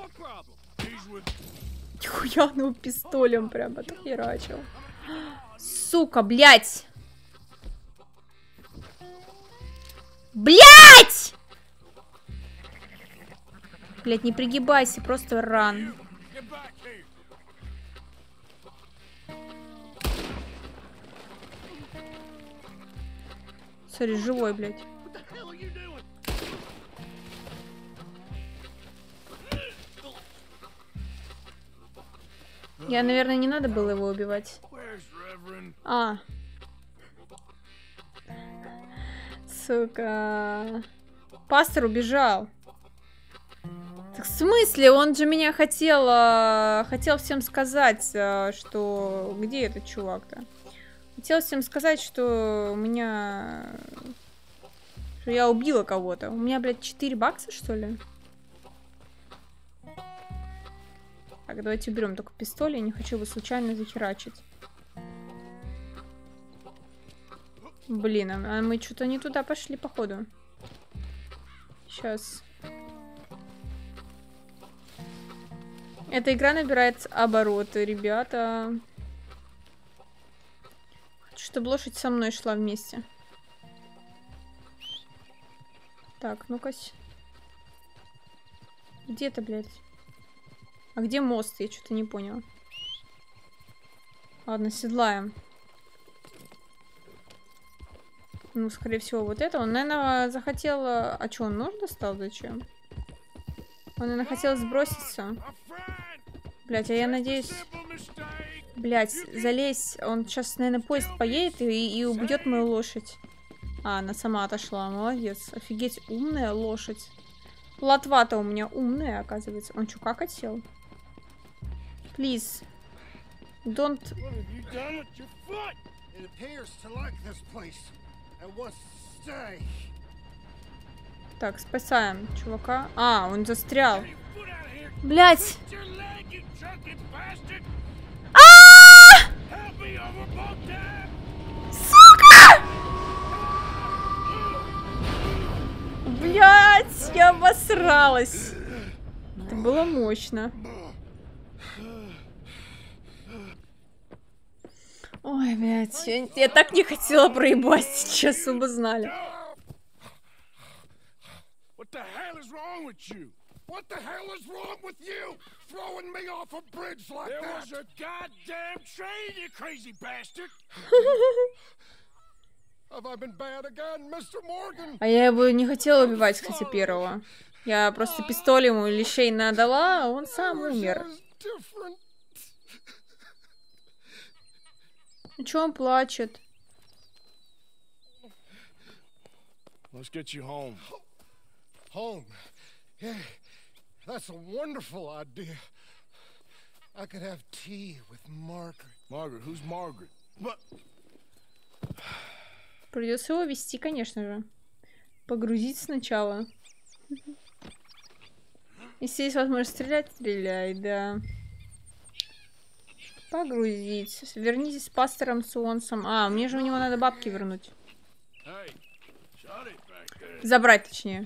Нихуя, ну пистолем прям отхерачил. Сука, блядь! Блядь! Блядь, не пригибайся, просто ран. Смотри, живой, блядь. Я, наверное, не надо было его убивать. А. Сука. Пастор убежал. Так, в смысле? Он же меня хотел всем сказать, что... Где этот чувак-то? Хотел всем сказать, что у меня... Что я убила кого-то. У меня, блядь, 4 бакса, что ли? Так, давайте уберем только пистолет. Я не хочу его случайно захерачить. Блин, а мы что-то не туда пошли, походу. Сейчас. Эта игра набирает обороты, ребята. Хочу, чтобы лошадь со мной шла вместе. Так, ну-ка. Где ты, блядь? А где мост? Я что-то не поняла. Ладно, седлаем. Ну, скорее всего, вот это. Он, наверное, захотел... А что, он нож достал? Зачем? Он, наверное, хотел сброситься. Блять, а я надеюсь... Блять, залезь. Он сейчас, наверное, поезд поедет и убьет мою лошадь. А, она сама отошла. Молодец. Офигеть, умная лошадь. Латва-то у меня умная, оказывается. Он что, какать сел? Please. Don't... What have you done with your foot? It appears to like this place and wants to stay. Так, спасаем чувака. А, он застрял. Блять! Сука! Блять, я обосралась. Это было мощно. Ой, блядь, я так не хотела проебать сейчас, вы бы знали. What the hell is wrong with you? What the hell is wrong with you? Throwing me off a bridge like that? There was a goddamn train, you crazy bastard! Have I been bad again, Mr. Morgan? А я его не хотела убивать, кстати, первого. Я просто пистолем ему лещей надала, а он сам умер. Ну чё он плачет? Let's get you home. Home. Yeah, that's a wonderful idea. I could have tea with Margaret. Margaret, who's Margaret? But Придется его вести, конечно же. Погрузить сначала. Если есть возможность стрелять, стреляй, да. Погрузить. Вернитесь с пастором Суонсом. А, мне же у него надо бабки вернуть. Забрать, точнее.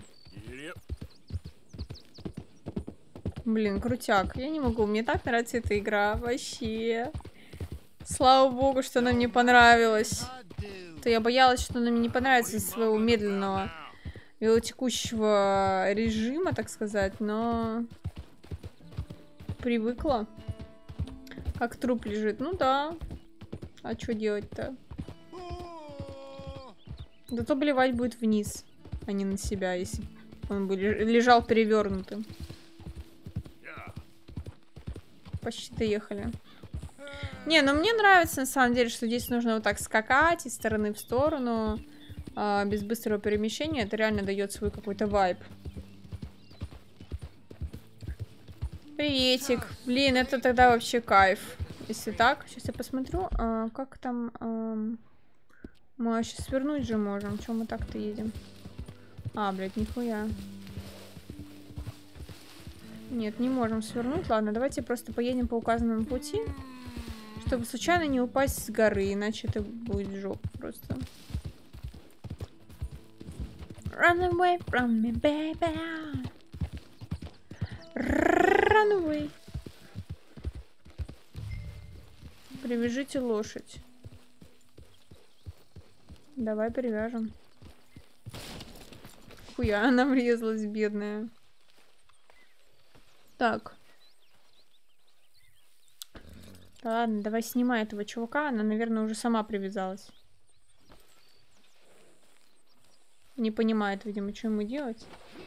Блин, крутяк. Я не могу. Мне так нравится эта игра. Вообще. Слава богу, что она мне понравилась. То я боялась, что она мне не понравится из своего медленного велотекущего режима, так сказать, но привыкла. Как труп лежит. Ну да. А что делать-то? Зато блевать будет вниз, а не на себя, если он бы лежал перевернутым. Почти доехали. Не, ну мне нравится на самом деле, что здесь нужно вот так скакать из стороны в сторону, без быстрого перемещения. Это реально дает свой какой-то вайб. Приветик. Блин, это тогда вообще кайф. Если так, сейчас я посмотрю, как там... Мы сейчас свернуть же можем. Чем мы так-то едем? А, блядь, нихуя. Нет, не можем свернуть. Ладно, давайте просто поедем по указанному пути, чтобы случайно не упасть с горы, иначе это будет жопа просто. Run away from me, baby. Run away. Привяжите лошадь. Давай привяжем. Хуя, она врезалась, бедная. Так. Ладно, давай снимай этого чувака. Она, наверное, уже сама привязалась. Не понимает, видимо, что ему делать.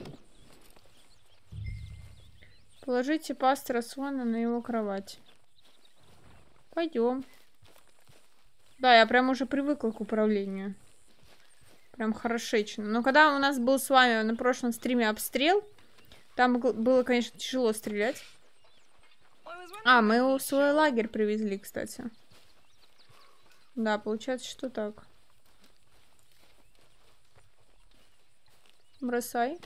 Положите пастора Суона на его кровать. Пойдем. Да, я прям уже привыкла к управлению. Прям хорошечно. Но когда у нас был с вами на прошлом стриме обстрел, там было, конечно, тяжело стрелять. А, мы его в свой лагерь привезли, кстати. Да, получается, что так. Бросай.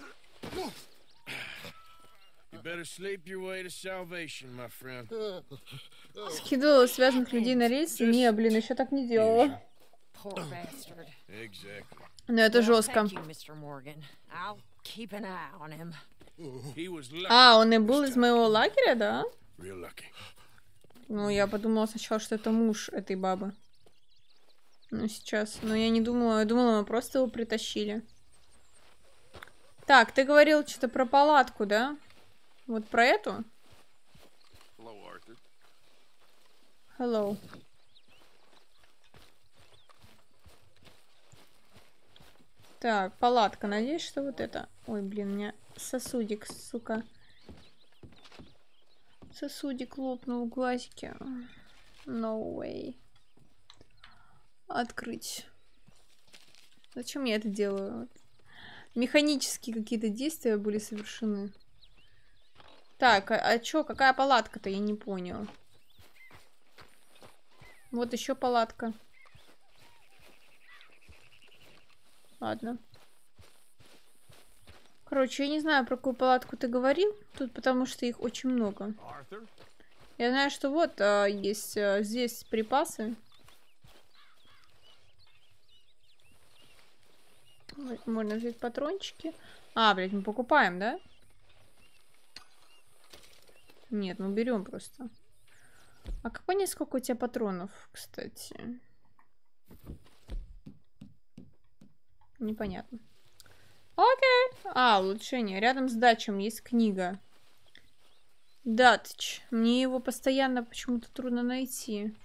Скидывала связанных людей на рельсы? Не, блин, еще так не делала. Но это жестко. А, он и был из моего лагеря, да? Ну, я подумала сначала, что это муж этой бабы. Ну, сейчас. Но я не думала. Я думала, мы просто его притащили. Так, ты говорил что-то про палатку, да? Вот про эту? Hello. Так, палатка. Надеюсь, что вот это... Ой, блин, у меня сосудик, сука. Сосудик лопнул в глазике. No way. Открыть. Зачем я это делаю? Механические какие-то действия были совершены. Так, а чё, какая палатка-то? Я не понял. Вот еще палатка. Ладно. Короче, я не знаю, про какую палатку ты говорил. Тут потому что их очень много. Я знаю, что вот есть здесь припасы. Можно взять патрончики. А, блядь, мы покупаем, да? Нет, мы берем просто. А как понять, сколько у тебя патронов, кстати? Непонятно. Окей. А, улучшение. Рядом с датчем есть книга. Датч. Мне его постоянно почему-то трудно найти.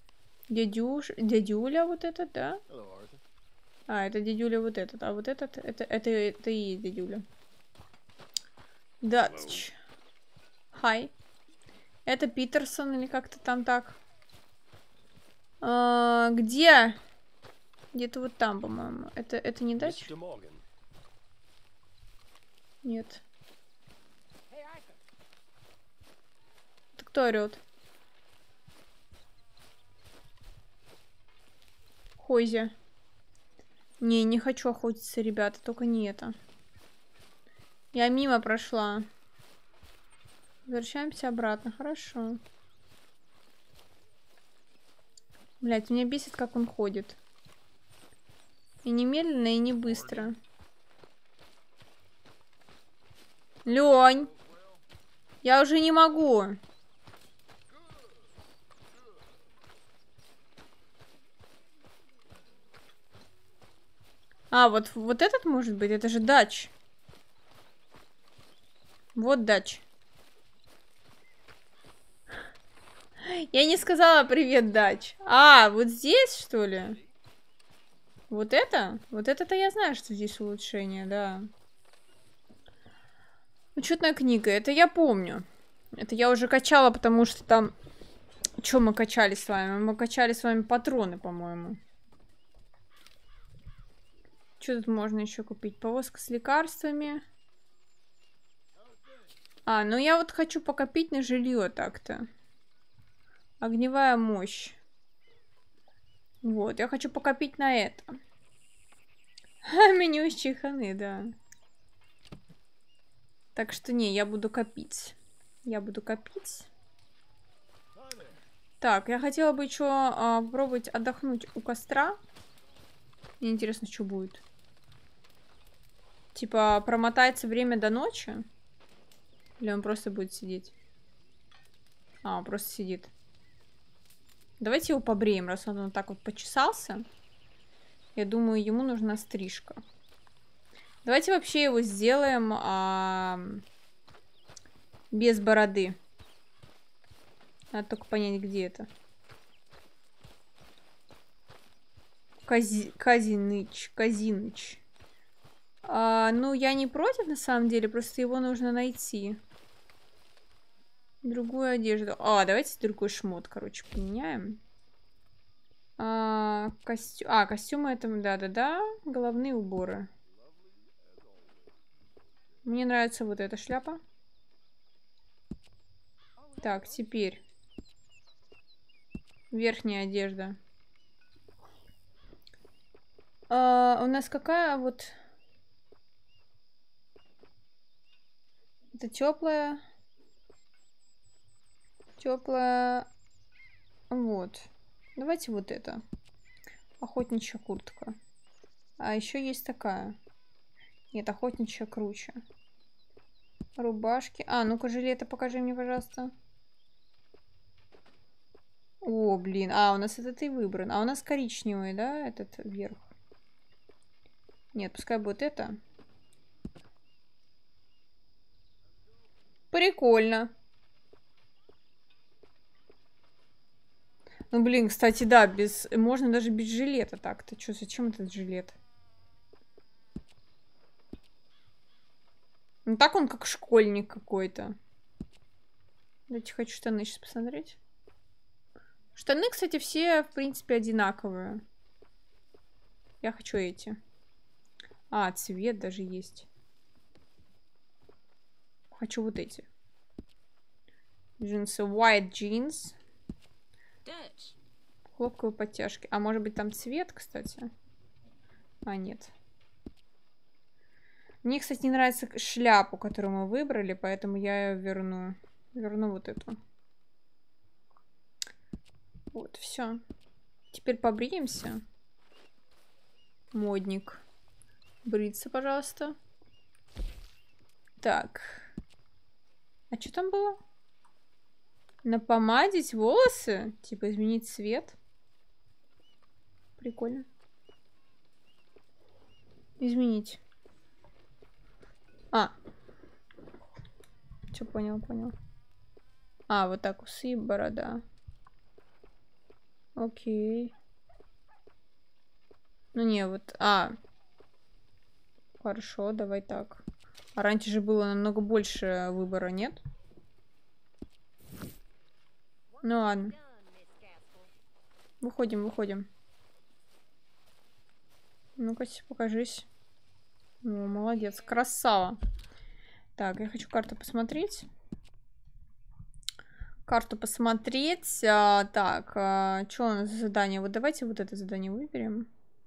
Дядюля вот этот, да? А, это дядюля вот этот. А вот этот, это и есть дядюля. Датч. Хай. Это Питерсон или как-то там так. Где? Где-то вот там, по-моему. Это не Датч? Нет. Это кто орёт? Хойзя. Не хочу охотиться, ребята, только не это. Я мимо прошла. Возвращаемся обратно, хорошо. Блять, меня бесит, как он ходит. И не медленно, и не быстро. Лёнь! Я уже не могу. А, вот этот может быть? Это же Дач. Вот Дач. Я не сказала привет, Дач. А, вот здесь, что ли? Вот это? Вот это-то я знаю, что здесь улучшение, да. Учетная книга, это я помню. Это я уже качала, потому что там... Что мы качали с вами? Мы качали с вами патроны, по-моему. Что тут можно еще купить? Повозка с лекарствами. А, ну я вот хочу покопить на жилье так-то. Огневая мощь. Вот, я хочу покопить на это. Меню из чайханы, да. Так что не, я буду копить. Я буду копить. Так, я хотела бы еще попробовать отдохнуть у костра. Мне интересно, что будет. Типа, промотается время до ночи? Или он просто будет сидеть? А, он просто сидит. Давайте его побреем, раз он вот так вот почесался. Я думаю, ему нужна стрижка. Давайте вообще его сделаем без бороды. Надо только понять, где это. Казиныч. Ну, я не против, на самом деле. Просто его нужно найти. Другую одежду. Давайте другой шмот, короче, поменяем. Костюмы это... Да-да-да. Головные уборы. Мне нравится вот эта шляпа. Так, теперь. Верхняя одежда. У нас какая вот... Это теплая. Теплая. Вот. Давайте вот это. Охотничья куртка. А еще есть такая. Нет, охотничья круче. Рубашки. Ну-ка, жилеты покажи мне, пожалуйста. О, блин. У нас этот и выбран. А у нас коричневый, да, этот верх? Нет, пускай будет это. Прикольно. Ну, блин, кстати, да, можно даже без жилета так-то. Чё, зачем этот жилет? Ну, так он как школьник какой-то. Давайте хочу штаны сейчас посмотреть. Штаны, кстати, все, в принципе, одинаковые. Я хочу эти. А, цвет даже есть. Хочу вот эти. Джинсы. White jeans. Хлопковые подтяжки. А может быть там цвет, кстати? А, нет. Мне, кстати, не нравится шляпу, которую мы выбрали, поэтому я ее верну. Верну вот эту. Вот, все. Теперь побреемся. Модник. Бриться, пожалуйста. Так. А что там было? Напомадить волосы? Типа изменить цвет? Прикольно. Изменить. А. Все, понял, понял. А, вот так, усы и борода. Окей. Ну не, вот... А. Хорошо, давай так. А раньше же было намного больше выбора, нет? Ну ладно. Выходим, выходим. Ну-ка, покажись. О, молодец, красава. Так, я хочу карту посмотреть. Карту посмотреть. Так, что у нас за задание? Вот давайте вот это задание выберем.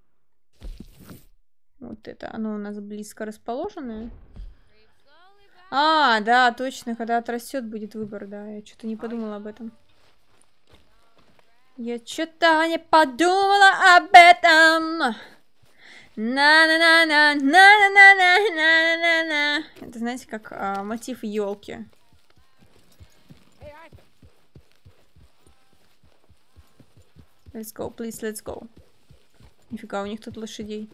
Вот это. Оно у нас близко расположенное. А, да, точно. Когда отрастет, будет выбор, да. Я что-то не подумала об этом. Я что-то не подумала об этом. На-на-на-на, на-на-на-на-на-на-на. Это, знаете, как мотив елки. Let's go, please, let's go. Нифига, у них тут лошадей.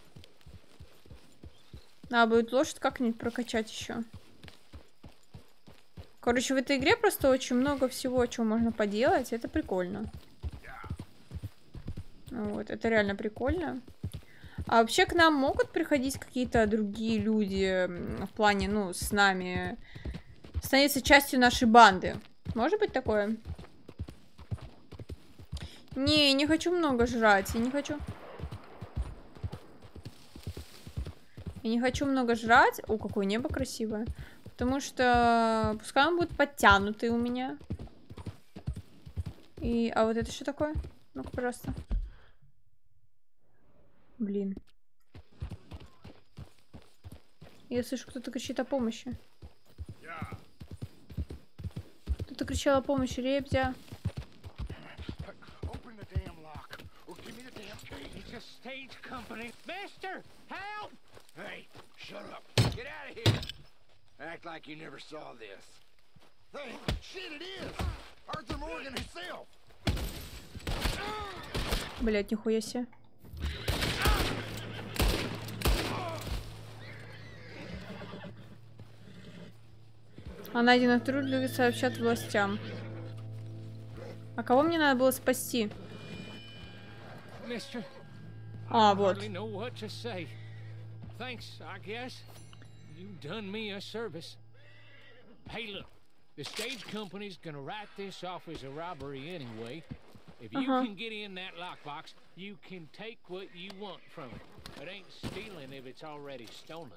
Надо будет лошадь как-нибудь прокачать еще. Короче, в этой игре просто очень много всего, чего можно поделать. Это прикольно. Вот, это реально прикольно. А вообще к нам могут приходить какие-то другие люди в плане, ну, с нами, становиться частью нашей банды. Может быть такое? Не, не хочу много жрать, я не хочу. Я не хочу много жрать. О, какое небо красивое. Потому что пускай он будет подтянутый у меня. И, а вот это что такое? Ну-ка, пожалуйста. Блин. Я слышу, кто-то кричит о помощи. Кто-то кричал о помощи, ребзя. Hey, shut up. Get out of here. Act like you never saw this. Hey, shit it is. Arthur Morgan himself. Блять, нихуя себе. О найденных трудах сообщат властям. А кого мне надо было спасти? А, вот. Thanks, I guess. You've done me a service. Hey, look. The stage company's gonna write this off as a robbery anyway. If you can get in that lockbox, you can take what you want from it. It ain't stealing if it's already stolen.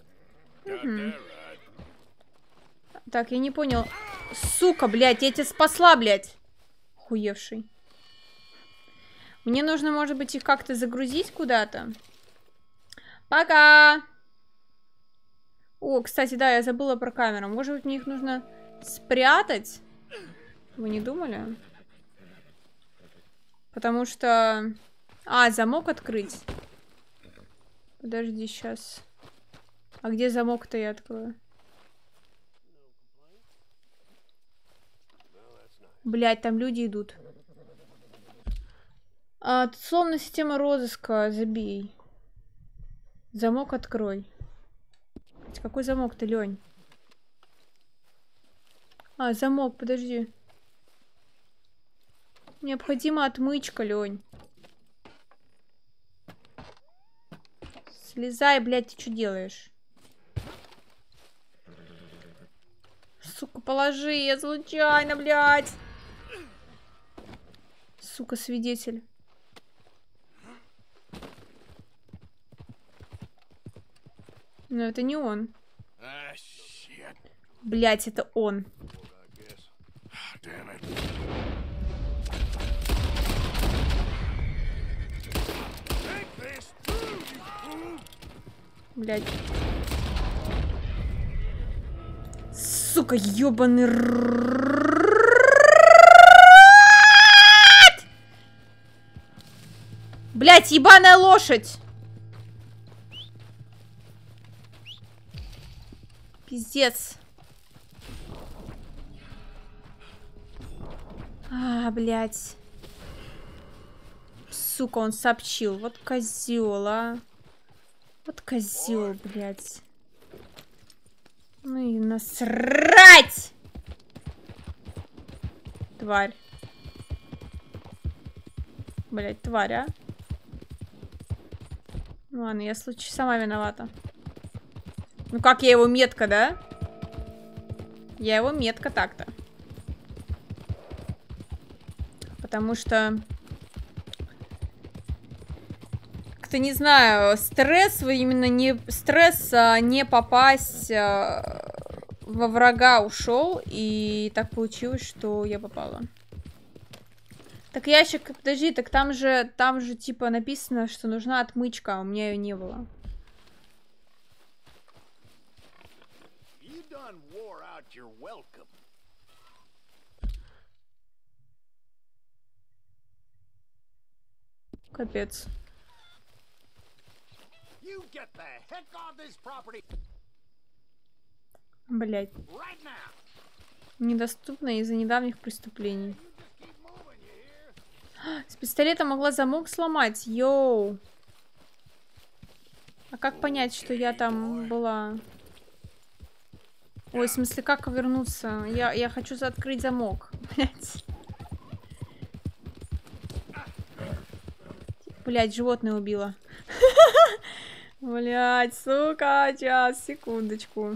Так, я не понял. Сука, блядь, я тебя спасла, блядь. Хуевший. Мне нужно, может быть, их как-то загрузить куда-то. Пока! О, кстати, да, я забыла про камеру. Может быть, мне их нужно спрятать? Вы не думали? Потому что... А, замок открыть. Подожди, сейчас. А где замок-то я открою? Блять, там люди идут. А, тут словно система розыска. Забей. Замок открой. Какой замок-то, Лёнь? А, замок, подожди. Необходима отмычка, Лёнь. Слезай, блядь, ты что делаешь? Сука, положи, я случайно, блядь. сука, свидетель. Но это не он. Блять, это он. Блять. Сука, ёбаный блять, ебаная лошадь. Пиздец. Блять. Сука, он сообщил. Вот козёл, а. Вот козёл, блять. Ну и насрать! Тварь. Блять, тварь, а. Ну ладно, я сама виновата. Ну как, я его метко, да? Я его метко так-то. Потому что... Как-то не знаю, стресс, именно не стресс, а не попасть во врага ушел. И так получилось, что я попала. Так ящик, подожди, так там же типа написано, что нужна отмычка, а у меня ее не было. Капец. Блять. Недоступно из-за недавних преступлений. С пистолета могла замок сломать. Йоу. А как понять, что я там была? Ой, в смысле, как вернуться? Я хочу открыть замок. Блять. Блять, животное убило. Блять, сука, сейчас, секундочку.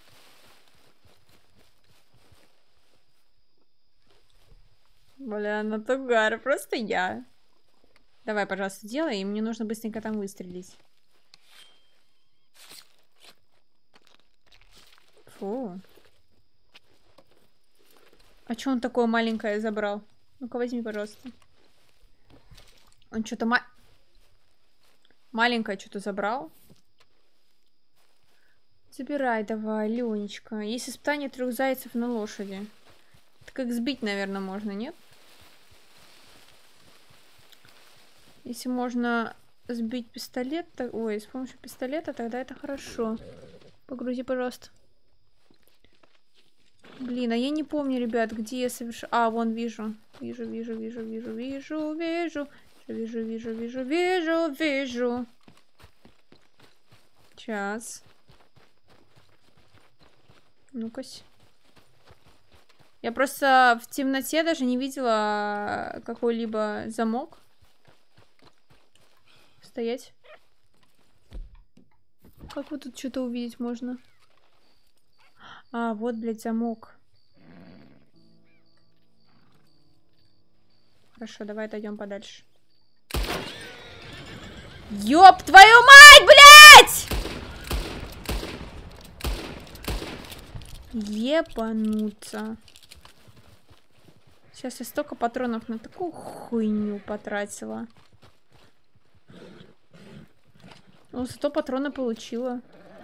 Бля, натугар, просто я. Давай, пожалуйста, делай, и мне нужно быстренько там выстрелить. Фу. А чё он такое маленькое забрал? Ну-ка, возьми, пожалуйста. Он что-то маленькое что-то забрал. Забирай давай, Ленечка. Есть испытание 3 зайцев на лошади. Это как сбить, наверное, можно, нет? Если можно сбить пистолет, ой, с помощью пистолета, тогда это хорошо. Погрузи, пожалуйста. Блин, а я не помню, ребят, где я совершил... А, вон, вижу. Вижу. Сейчас. Ну-кась. Я просто в темноте даже не видела какой-либо замок. Стоять. Как вот тут что-то увидеть можно? А, вот, блядь, замок. Хорошо, давай отойдем подальше. Ёб твою мать, блядь! Ебануться. Сейчас я столько патронов на такую хуйню потратила. Ну, зато патроны получила.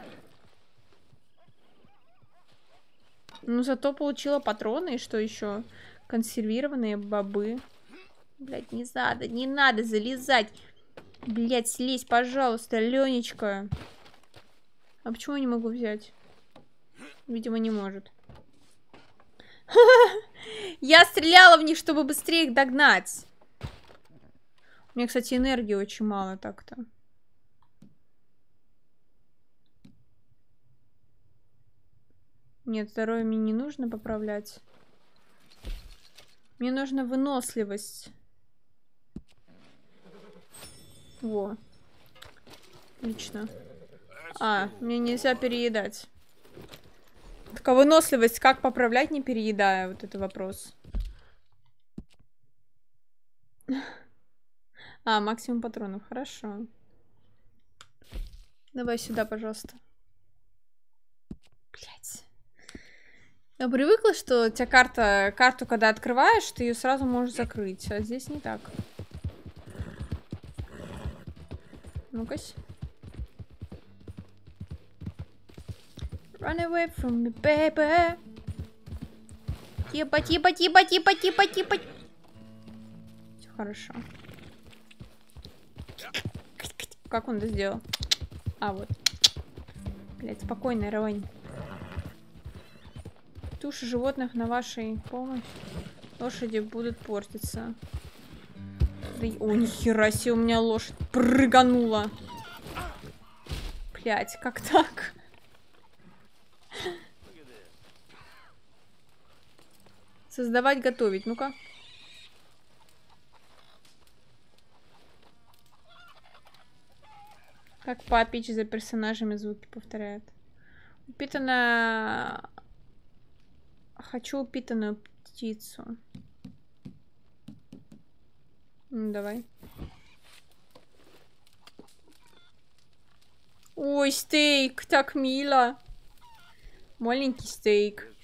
Ну, зато получила патроны. И что еще? Консервированные бобы. Блять, не надо залезать. Блять, слезь, пожалуйста, Ленечка. А почему я не могу взять? Видимо, не может. Я стреляла в них, чтобы быстрее их догнать. У меня, кстати, энергии очень мало так-то. Нет, здоровье мне не нужно поправлять. Мне нужна выносливость. Во. Отлично. А, мне нельзя переедать. Так, а выносливость как поправлять, не переедая? Вот это вопрос. А, максимум патронов. Хорошо. Давай сюда, пожалуйста. Блять. Я привыкла, что у тебя карту, когда открываешь, ты ее сразу можешь закрыть. А здесь не так. Ну-ка. Run away from me, baby. Типа. Все хорошо. Как он это сделал? А, вот. Блять, спокойно, Ронь. Туши животных на вашей помощи. Лошади будут портиться. О, нихера себе, у меня лошадь прыганула. Блять, как так? Создавать, готовить. Ну-ка. Как Папич за персонажами звуки повторяет. Упитанная... Хочу упитанную птицу. Ну, давай. Ой, стейк, так мило. Маленький стейк.